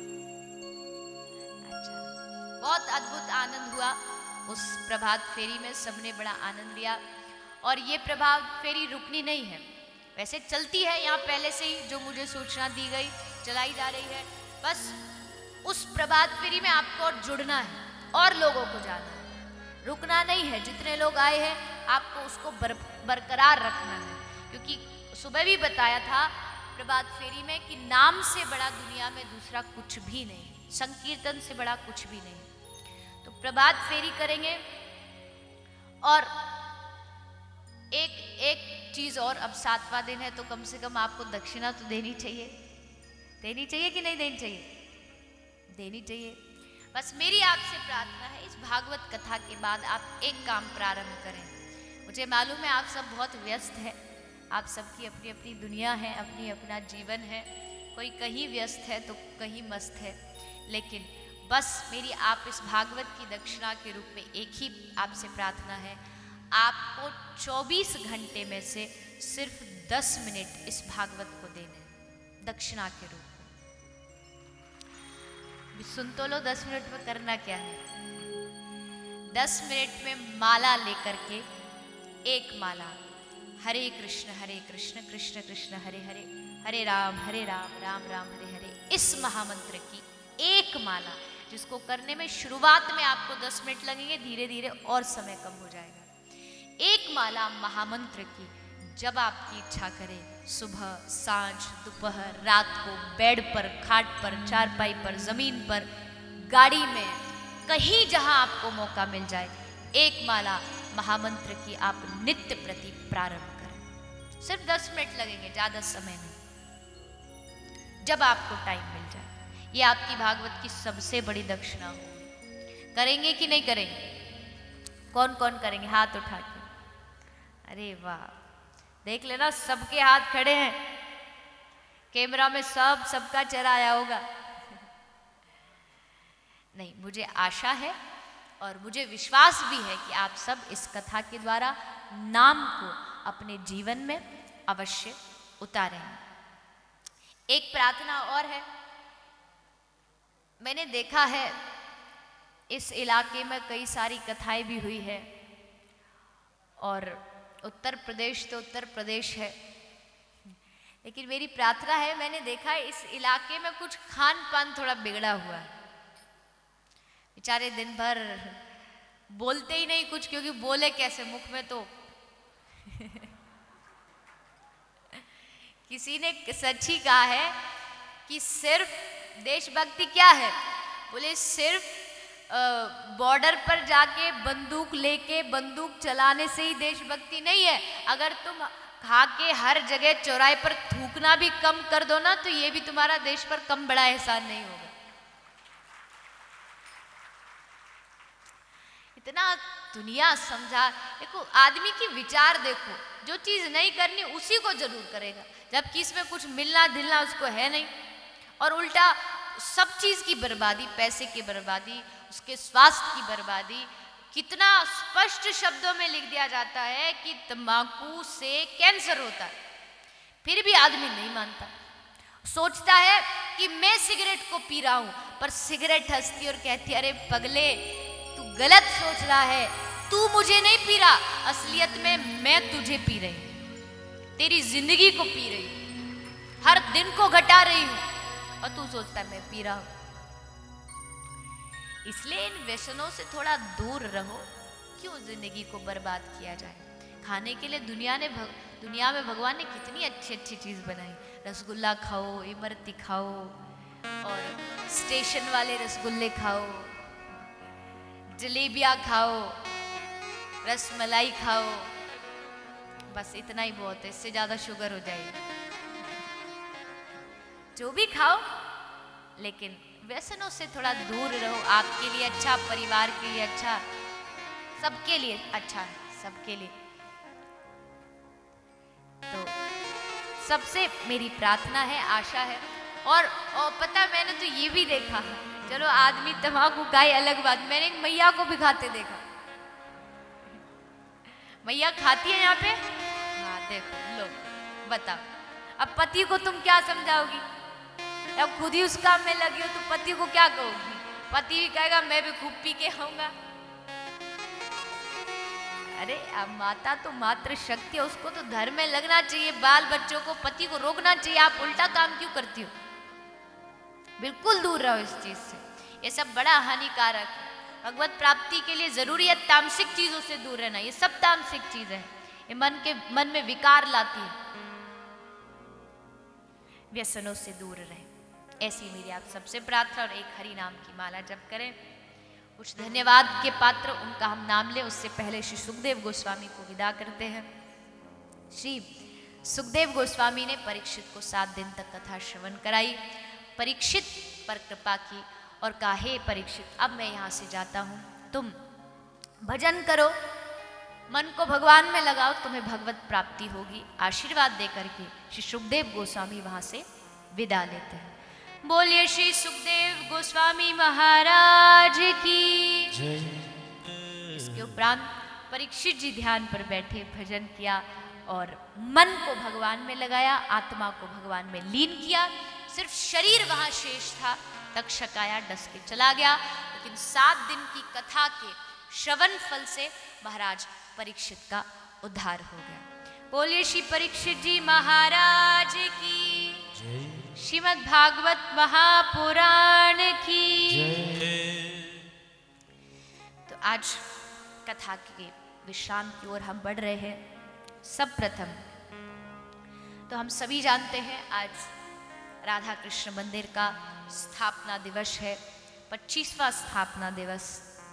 अच्छा, बहुत अद्भुत आनंद हुआ उस प्रभात फेरी में, सबने बड़ा आनंद लिया। और ये प्रभात फेरी रुकनी नहीं है, वैसे चलती है यहाँ पहले से ही, जो मुझे सूचना दी गई चलाई जा रही है। बस उस प्रभात फेरी में आपको और जुड़ना है और लोगों को जाना है, रुकना नहीं है। जितने लोग आए हैं आपको उसको बरकरार रखना है, क्योंकि सुबह भी बताया था प्रभात फेरी में कि नाम से बड़ा दुनिया में दूसरा कुछ भी नहीं, संकीर्तन से बड़ा कुछ भी नहीं। तो प्रभात फेरी करेंगे। और एक चीज और, अब 7वां दिन है तो कम से कम आपको दक्षिणा तो देनी चाहिए। देनी चाहिए कि नहीं देनी चाहिए? देनी चाहिए। बस मेरी आपसे प्रार्थना है, इस भागवत कथा के बाद आप एक काम प्रारंभ करें। मुझे मालूम है आप सब बहुत व्यस्त हैं, आप सबकी अपनी अपनी दुनिया है, अपनी अपना जीवन है, कोई कहीं व्यस्त है तो कहीं मस्त है, लेकिन बस मेरी आप इस भागवत की दक्षिणा के रूप में एक ही आपसे प्रार्थना है, आपको 24 घंटे में से सिर्फ 10 मिनट इस भागवत को देने दक्षिणा के रूप में। सुन तो लो, 10 मिनट में करना क्या है? 10 मिनट में माला लेकर के, एक माला हरे कृष्ण कृष्ण कृष्ण हरे हरे, हरे राम राम राम हरे हरे, इस महामंत्र की एक माला, जिसको करने में शुरुआत में आपको 10 मिनट लगेंगे, धीरे धीरे और समय कम हो जाएगा। एक माला महामंत्र की जब आपकी इच्छा करे, सुबह सांझ दोपहर रात को, बेड पर, खाट पर, चारपाई पर, जमीन पर, गाड़ी में, कहीं जहां आपको मौका मिल जाए, एक माला महामंत्र की आप नित्य प्रति प्रारंभ करें। सिर्फ 10 मिनट लगेंगे, ज्यादा समय नहीं, जब आपको टाइम मिल जाए। ये आपकी भागवत की सबसे बड़ी दक्षिणा हो। करेंगे कि नहीं करेंगे? कौन कौन करेंगे? हाथ उठा के। अरे वाह, देख लेना सबके हाथ खड़े हैं, कैमरा में सबका चेहरा आया होगा। नहीं, मुझे आशा है और मुझे विश्वास भी है कि आप सब इस कथा के द्वारा नाम को अपने जीवन में अवश्य उतारेंगे। एक प्रार्थना और है। मैंने देखा है इस इलाके में कई सारी कथाएं भी हुई है, और उत्तर प्रदेश तो उत्तर प्रदेश है, लेकिन मेरी प्रार्थना है, मैंने देखा है इस इलाके में कुछ खान पान थोड़ा बिगड़ा हुआ है। बेचारे दिन भर बोलते ही नहीं कुछ, क्योंकि बोले कैसे, मुख में तो किसी ने सच ही कहा है कि सिर्फ देशभक्ति क्या है, बोले सिर्फ बॉर्डर पर जाके बंदूक लेके बंदूक चलाने से ही देशभक्ति नहीं है। अगर तुम खा के हर जगह चौराहे पर थूकना भी कम कर दो ना, तो ये भी तुम्हारा देश पर कम बड़ा एहसान नहीं होगा। इतना दुनिया समझा। देखो, आदमी की विचार देखो, जो चीज नहीं करनी उसी को जरूर करेगा, जबकि इसमें कुछ मिलना धिलना उसको है नहीं। और उल्टा सब चीज की बर्बादी, पैसे की बर्बादी उसके स्वास्थ्य की बर्बादी। कितना स्पष्ट शब्दों में लिख दिया जाता है कि तंबाकू से कैंसर होता है, फिर भी आदमी नहीं मानता, सोचता है कि मैं सिगरेट को पी रहा हूं, पर सिगरेट हंसती और कहती अरे पगले तू गलत सोच रहा है, तू मुझे नहीं पी रहा, असलियत में मैं तुझे पी रही हूं, तेरी जिंदगी को पी रही हूं, हर दिन को घटा रही हूं, और तू सोचता है मैं पी रहा हूं। इसलिए इन व्यसनों से थोड़ा दूर रहो, क्यों जिंदगी को बर्बाद किया जाए। खाने के लिए दुनिया में भगवान ने कितनी अच्छी अच्छी चीज बनाई, रसगुल्ला खाओ, इमरती खाओ, और स्टेशन वाले रसगुल्ले खाओ, जलेबियां खाओ, रसमलाई खाओ, बस इतना ही बहुत है, इससे ज्यादा शुगर हो जाएगी। जो भी खाओ, लेकिन व्यसनों से थोड़ा दूर रहो, आपके लिए अच्छा, परिवार के लिए अच्छा, सबके लिए अच्छा है, सबके लिए। तो सबसे मेरी प्रार्थना है, आशा है, और पता मैंने तो ये भी देखा, चलो आदमी तंबाकू खाए अलग बात, मैंने एक मैया को भी खाते देखा। मैया खाती है यहाँ पे, हाँ देखो लो, बताओ अब पति को तुम क्या समझाओगी, अब खुद ही उस काम में लगी हो तो पति को क्या कहोगी। पति भी कहेगा मैं भी खूब पी के आऊंगा। अरे अब माता तो मातृ शक्ति है, उसको तो धर्म में लगना चाहिए, बाल बच्चों को, पति को रोकना चाहिए। आप उल्टा काम क्यों करती हो। बिल्कुल दूर रहो इस चीज से, ये सब बड़ा हानिकारक है। भगवत प्राप्ति के लिए जरूरी है तामसिक चीजों से दूर रहना, ये सब तामसिक चीज है, ये मन में विकार लाती है। व्यसनों से दूर रहे, ऐसी मेरी आप सबसे प्रार्थना, और एक हरि नाम की माला जप करें। कुछ धन्यवाद के पात्र उनका हम नाम लें, उससे पहले श्री सुखदेव गोस्वामी को विदा करते हैं। श्री सुखदेव गोस्वामी ने परीक्षित को 7 दिन तक कथा श्रवण कराई, परीक्षित पर कृपा की और कहा हे परीक्षित अब मैं यहाँ से जाता हूँ, तुम भजन करो, मन को भगवान में लगाओ, तुम्हें भगवत प्राप्ति होगी। आशीर्वाद देकर के श्री सुखदेव गोस्वामी वहाँ से विदा लेते हैं। बोलिए श्री सुखदेव गोस्वामी महाराज की जय। इसके उपरांत परीक्षित जी ध्यान पर बैठे, भजन किया और मन को भगवान में लगाया, आत्मा को भगवान में लीन किया। सिर्फ शरीर वहां शेष था, तक्षक आया, डस के चला गया, लेकिन 7 दिन की कथा के श्रवण फल से महाराज परीक्षित का उद्धार हो गया। बोलिए श्री परीक्षित जी महाराज की जय। श्रीमद् भागवत महापुराण की जय। तो आज कथा के विश्राम की ओर हम बढ़ रहे हैं। सब प्रथम तो हम सभी जानते हैं आज राधा कृष्ण मंदिर का स्थापना दिवस है, 25वां स्थापना दिवस,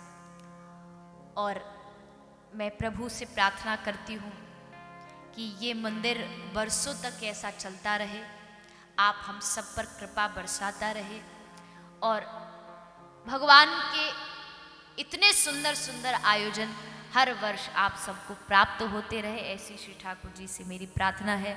और मैं प्रभु से प्रार्थना करती हूँ कि ये मंदिर बरसों तक ऐसा चलता रहे, आप हम सब पर कृपा बरसाता रहे, और भगवान के इतने सुंदर सुंदर आयोजन हर वर्ष आप सबको प्राप्त होते रहे, ऐसी श्री ठाकुर जी से मेरी प्रार्थना है।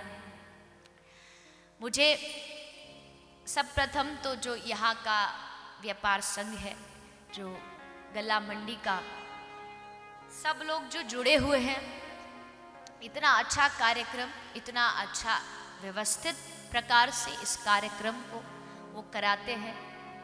मुझे सब प्रथम तो जो यहाँ का व्यापार संघ है, जो गला मंडी का सब लोग जो जुड़े हुए हैं, इतना अच्छा कार्यक्रम, इतना अच्छा व्यवस्थित प्रकार से इस कार्यक्रम को वो कराते हैं,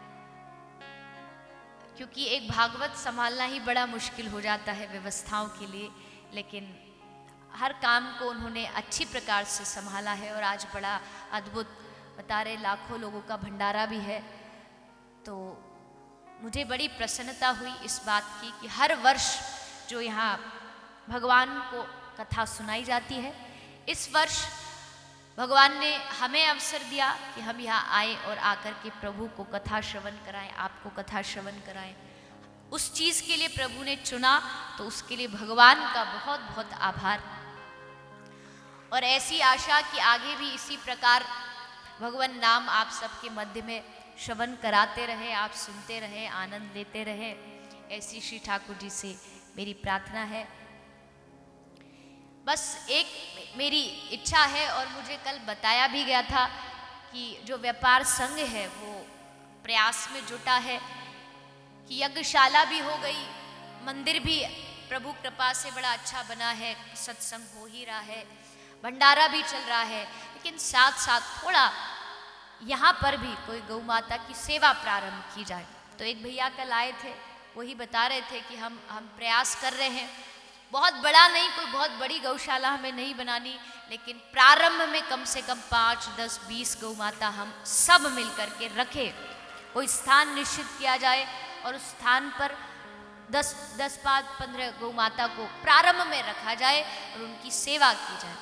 क्योंकि एक भागवत संभालना ही बड़ा मुश्किल हो जाता है व्यवस्थाओं के लिए, लेकिन हर काम को उन्होंने अच्छी प्रकार से संभाला है। और आज बड़ा अद्भुत, बता रहे लाखों लोगों का भंडारा भी है। तो मुझे बड़ी प्रसन्नता हुई इस बात की कि हर वर्ष जो यहाँ भगवान को कथा सुनाई जाती है, इस वर्ष भगवान ने हमें अवसर दिया कि हम यहाँ आए और आकर के प्रभु को कथा श्रवण कराएं, आपको कथा श्रवण कराएं। उस चीज़ के लिए प्रभु ने चुना, तो उसके लिए भगवान का बहुत बहुत आभार। और ऐसी आशा कि आगे भी इसी प्रकार भगवान नाम आप सबके मध्य में श्रवण कराते रहे, आप सुनते रहे, आनंद लेते रहे, ऐसी श्री ठाकुर जी से मेरी प्रार्थना है। बस एक मेरी इच्छा है, और मुझे कल बताया भी गया था कि जो व्यापार संघ है वो प्रयास में जुटा है कि यज्ञशाला भी हो गई, मंदिर भी प्रभु कृपा से बड़ा अच्छा बना है, सत्संग हो ही रहा है, भंडारा भी चल रहा है, लेकिन साथ साथ थोड़ा यहाँ पर भी कोई गौ माता की सेवा प्रारंभ की जाए। तो एक भैया कल आए थे, वही बता रहे थे कि हम प्रयास कर रहे हैं, बहुत बड़ा नहीं, कोई बहुत बड़ी गौशाला हमें नहीं बनानी, लेकिन प्रारंभ में कम से कम 5, 10, 20 गौ माता हम सब मिलकर के रखें, कोई स्थान निश्चित किया जाए और उस स्थान पर 10, 5, 15 गौ माता को प्रारंभ में रखा जाए और उनकी सेवा की जाए।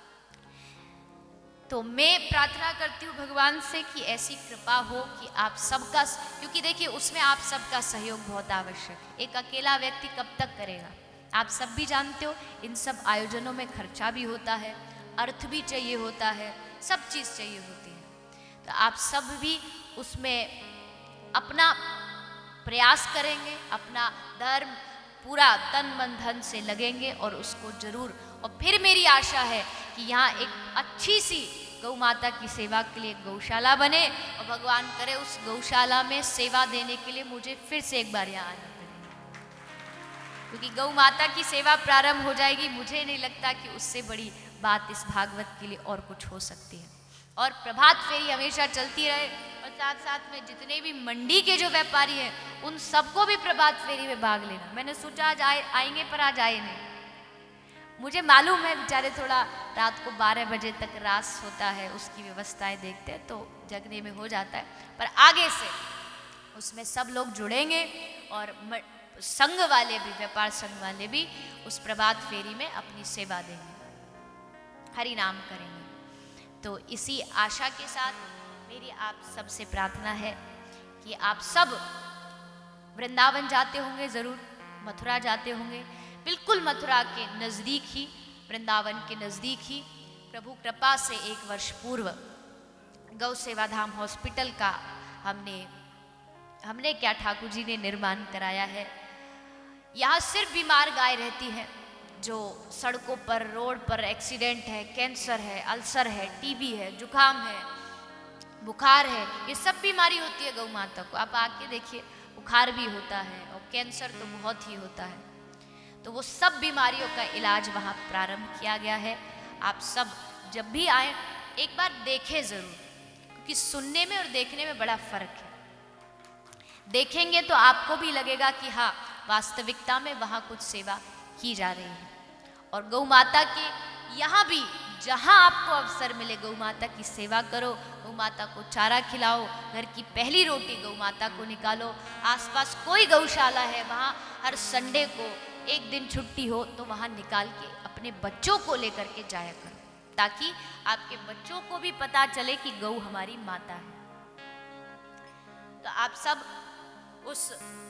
तो मैं प्रार्थना करती हूँ भगवान से कि ऐसी कृपा हो कि आप सबका, क्योंकि देखिए उसमें आप सबका सहयोग बहुत आवश्यक है, एक अकेला व्यक्ति कब तक करेगा। आप सब भी जानते हो इन सब आयोजनों में खर्चा भी होता है, अर्थ भी चाहिए होता है, सब चीज़ चाहिए होती है। तो आप सब भी उसमें अपना प्रयास करेंगे, अपना धर्म पूरा तन मन धन से लगेंगे और उसको जरूर। और फिर मेरी आशा है कि यहाँ एक अच्छी सी गौ माता की सेवा के लिए गौशाला बने और भगवान करे उस गौशाला में सेवा देने के लिए मुझे फिर से एक बार यहाँ आना पड़ेगा, क्योंकि गौ माता की सेवा प्रारंभ हो जाएगी, मुझे नहीं लगता कि उससे बड़ी बात इस भागवत के लिए और कुछ हो सकती है। और प्रभात फेरी हमेशा चलती रहे और साथ साथ में जितने भी मंडी के जो व्यापारी हैं उन सबको भी प्रभात फेरी में भाग लेना। मैंने सोचा आज आएंगे पर आज आए नहीं, मुझे मालूम है बेचारे थोड़ा रात को 12 बजे तक रास होता है, उसकी व्यवस्थाएं देखते हैं तो जगने में हो जाता है, पर आगे से उसमें सब लोग जुड़ेंगे और संघ वाले भी, व्यापार संघ वाले भी उस प्रभात फेरी में अपनी सेवा देंगे, हरि नाम करेंगे। तो इसी आशा के साथ मेरी आप सबसे प्रार्थना है कि आप सब वृंदावन जाते होंगे, ज़रूर मथुरा जाते होंगे, बिल्कुल मथुरा के नज़दीक ही, वृंदावन के नज़दीक ही प्रभु कृपा से 1 वर्ष पूर्व गौ सेवा धाम हॉस्पिटल का हमने क्या ठाकुर जी ने निर्माण कराया है। यहाँ सिर्फ बीमार गाय रहती हैं जो सड़कों पर, रोड पर एक्सीडेंट है, कैंसर है, अल्सर है, टीबी है, जुकाम है, बुखार है, ये सब बीमारी होती है गौ माता को। आप आके देखिए, बुखार भी होता है और कैंसर तो बहुत ही होता है। तो वो सब बीमारियों का इलाज वहाँ प्रारंभ किया गया है। आप सब जब भी आए एक बार देखें ज़रूर, क्योंकि सुनने में और देखने में बड़ा फ़र्क है। देखेंगे तो आपको भी लगेगा कि हाँ, वास्तविकता में वहाँ कुछ सेवा की जा रही है। और गौ माता के यहाँ भी जहाँ आपको अवसर मिले गौ माता की सेवा करो, गौ माता को चारा खिलाओ, घर की पहली रोटी गौ माता को निकालो। आसपास कोई गौशाला है वहाँ हर संडे को एक दिन छुट्टी हो तो वहाँ निकाल के अपने बच्चों को लेकर के जाया करो, ताकि आपके बच्चों को भी पता चले कि गौ हमारी माता है। तो आप सब उस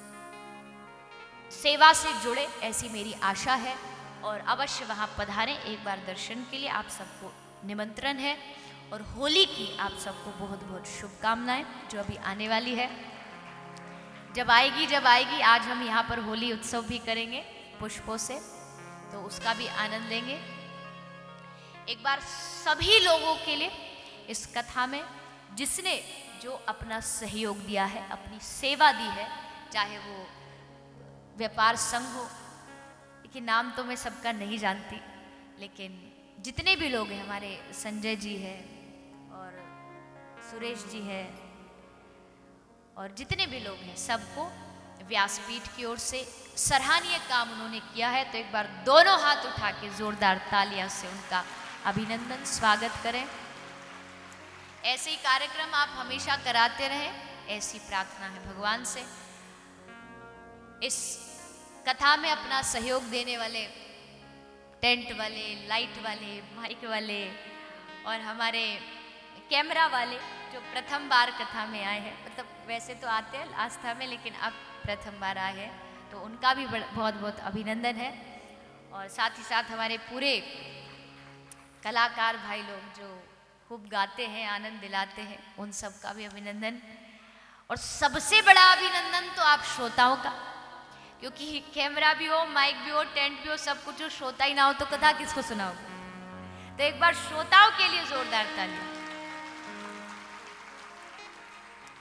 सेवा से जुड़े, ऐसी मेरी आशा है, और अवश्य वहाँ पधारें एक बार दर्शन के लिए। आप सबको निमंत्रण है और होली की आप सबको बहुत बहुत शुभकामनाएं, जो अभी आने वाली है। जब आएगी आज हम यहाँ पर होली उत्सव भी करेंगे पुष्पों से, तो उसका भी आनंद लेंगे। एक बार सभी लोगों के लिए इस कथा में जिसने जो अपना सहयोग दिया है, अपनी सेवा दी है, चाहे वो व्यापार संघ हो, कि नाम तो मैं सबका नहीं जानती, लेकिन जितने भी लोग हैं, हमारे संजय जी है और सुरेश जी है और जितने भी लोग हैं, सबको व्यासपीठ की ओर से सराहनीय काम उन्होंने किया है। तो एक बार दोनों हाथ उठा के जोरदार तालियां से उनका अभिनंदन, स्वागत करें। ऐसे ही कार्यक्रम आप हमेशा कराते रहें, ऐसी प्रार्थना है भगवान से। इस कथा में अपना सहयोग देने वाले टेंट वाले, लाइट वाले, माइक वाले और हमारे कैमरा वाले जो प्रथम बार कथा में आए हैं, मतलब वैसे तो आते हैं आस्था में, लेकिन अब प्रथम बार आए हैं, तो उनका भी बहुत बहुत अभिनंदन है। और साथ ही साथ हमारे पूरे कलाकार भाई लोग जो खूब गाते हैं, आनंद दिलाते हैं, उन सब का भी अभिनंदन। और सबसे बड़ा अभिनंदन तो आप श्रोताओं का, क्योंकि कैमरा भी हो, माइक भी हो, टेंट भी हो, सब कुछ हो, श्रोता ही ना हो तो कथा किसको सुनाओ। तो एक बार श्रोताओं के लिए जोरदार ताली।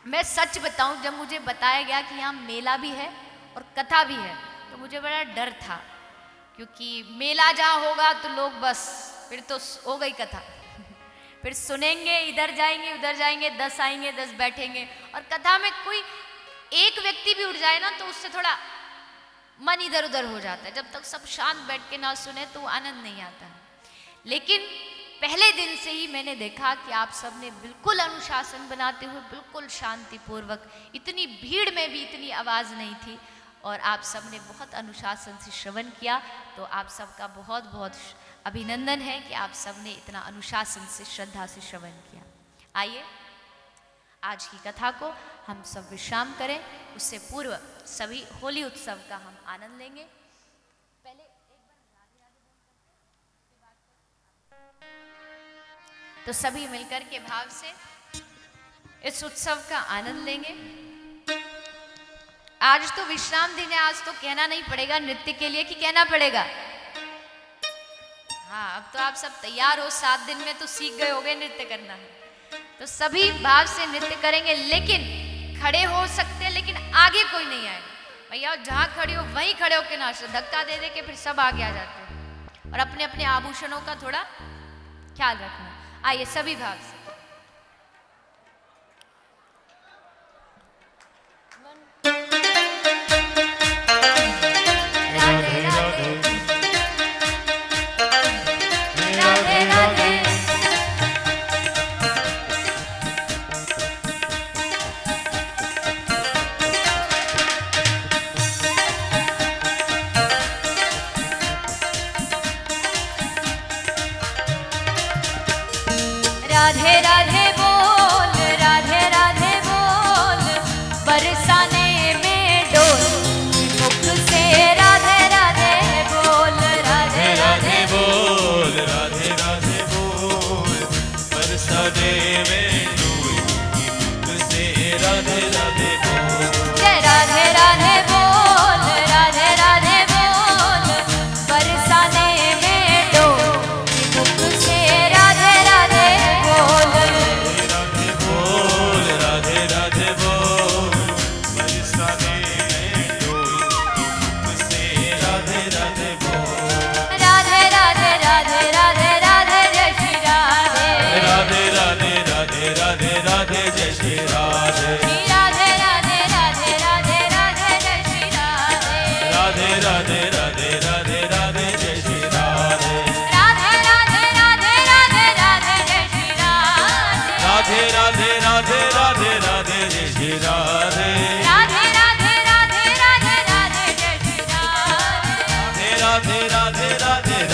मैं सच बताऊं, जब मुझे बताया गया कि यहाँ मेला भी है और कथा भी है तो मुझे बड़ा डर था, क्योंकि मेला जहाँ होगा तो लोग बस फिर तो हो गई कथा फिर सुनेंगे, इधर जाएंगे उधर जाएंगे, 10 आएंगे 10 बैठेंगे, और कथा में कोई एक व्यक्ति भी उठ जाए ना तो उससे थोड़ा मन इधर उधर हो जाता है। जब तक सब शांत बैठ के ना सुने तो आनंद नहीं आता है। लेकिन पहले दिन से ही मैंने देखा कि आप सब ने बिल्कुल अनुशासन बनाते हुए बिल्कुल शांतिपूर्वक, इतनी भीड़ में भी इतनी आवाज़ नहीं थी, और आप सब ने बहुत अनुशासन से श्रवण किया। तो आप सबका बहुत बहुत अभिनंदन है कि आप सब ने इतना अनुशासन से, श्रद्धा से श्रवण किया। आइए आज की कथा को हम सब विश्राम करें, उससे पूर्व सभी होली उत्सव का हम आनंद लेंगे। पहले एक बार राधे राधे बोल, तो सभी मिलकर के भाव से इस उत्सव का आनंद लेंगे। आज तो विश्राम दिन है, आज तो कहना नहीं पड़ेगा नृत्य के लिए, कि कहना पड़ेगा? हाँ, अब तो आप सब तैयार हो, 7 दिन में तो सीख गए होगे नृत्य करना है, तो सभी भाव से नृत्य करेंगे। लेकिन खड़े हो सकते हैं, लेकिन आगे कोई नहीं आएगा भैया, जहां खड़े हो वहीं खड़े होकर नाचो, धक्का दे दे के फिर सब आगे आ जाते हैं। और अपने अपने आभूषणों का थोड़ा ख्याल रखना। आइए सभी भाव से। राधे राधे राधे राधे राधे राधे बोल, राधे राधे बोल, बरसाने में डोल मुख से। राधे राधे बोल, राधे राधे
बोल, राधे राधे बोल, बरसाने में डोल मुख से। राधे राधे बोल,
जय राधे राधे बोल, राधे राधे बोल, बरसाने में डोल मुख से। राधे राधे बोल,
राधे राधे बोल, बरसाने में डोल मुख से। राधे राधे बोल,
राधे राधे राधे राधे राधे जय श्री राधे।
राधे राधे राधे राधे राधे जय श्री राधे।
राधे राधे राधे राधे राधे जय श्री राधे।
राधे राधे राधे राधे राधे जय श्री राधे।
राधे राधे राधे राधे राधे जय श्री राधे।
राधे राधे राधे राधे राधे जय श्री राधे।
राधे राधे राधे राधे राधे जय श्री राधे।
राधे राधे राधे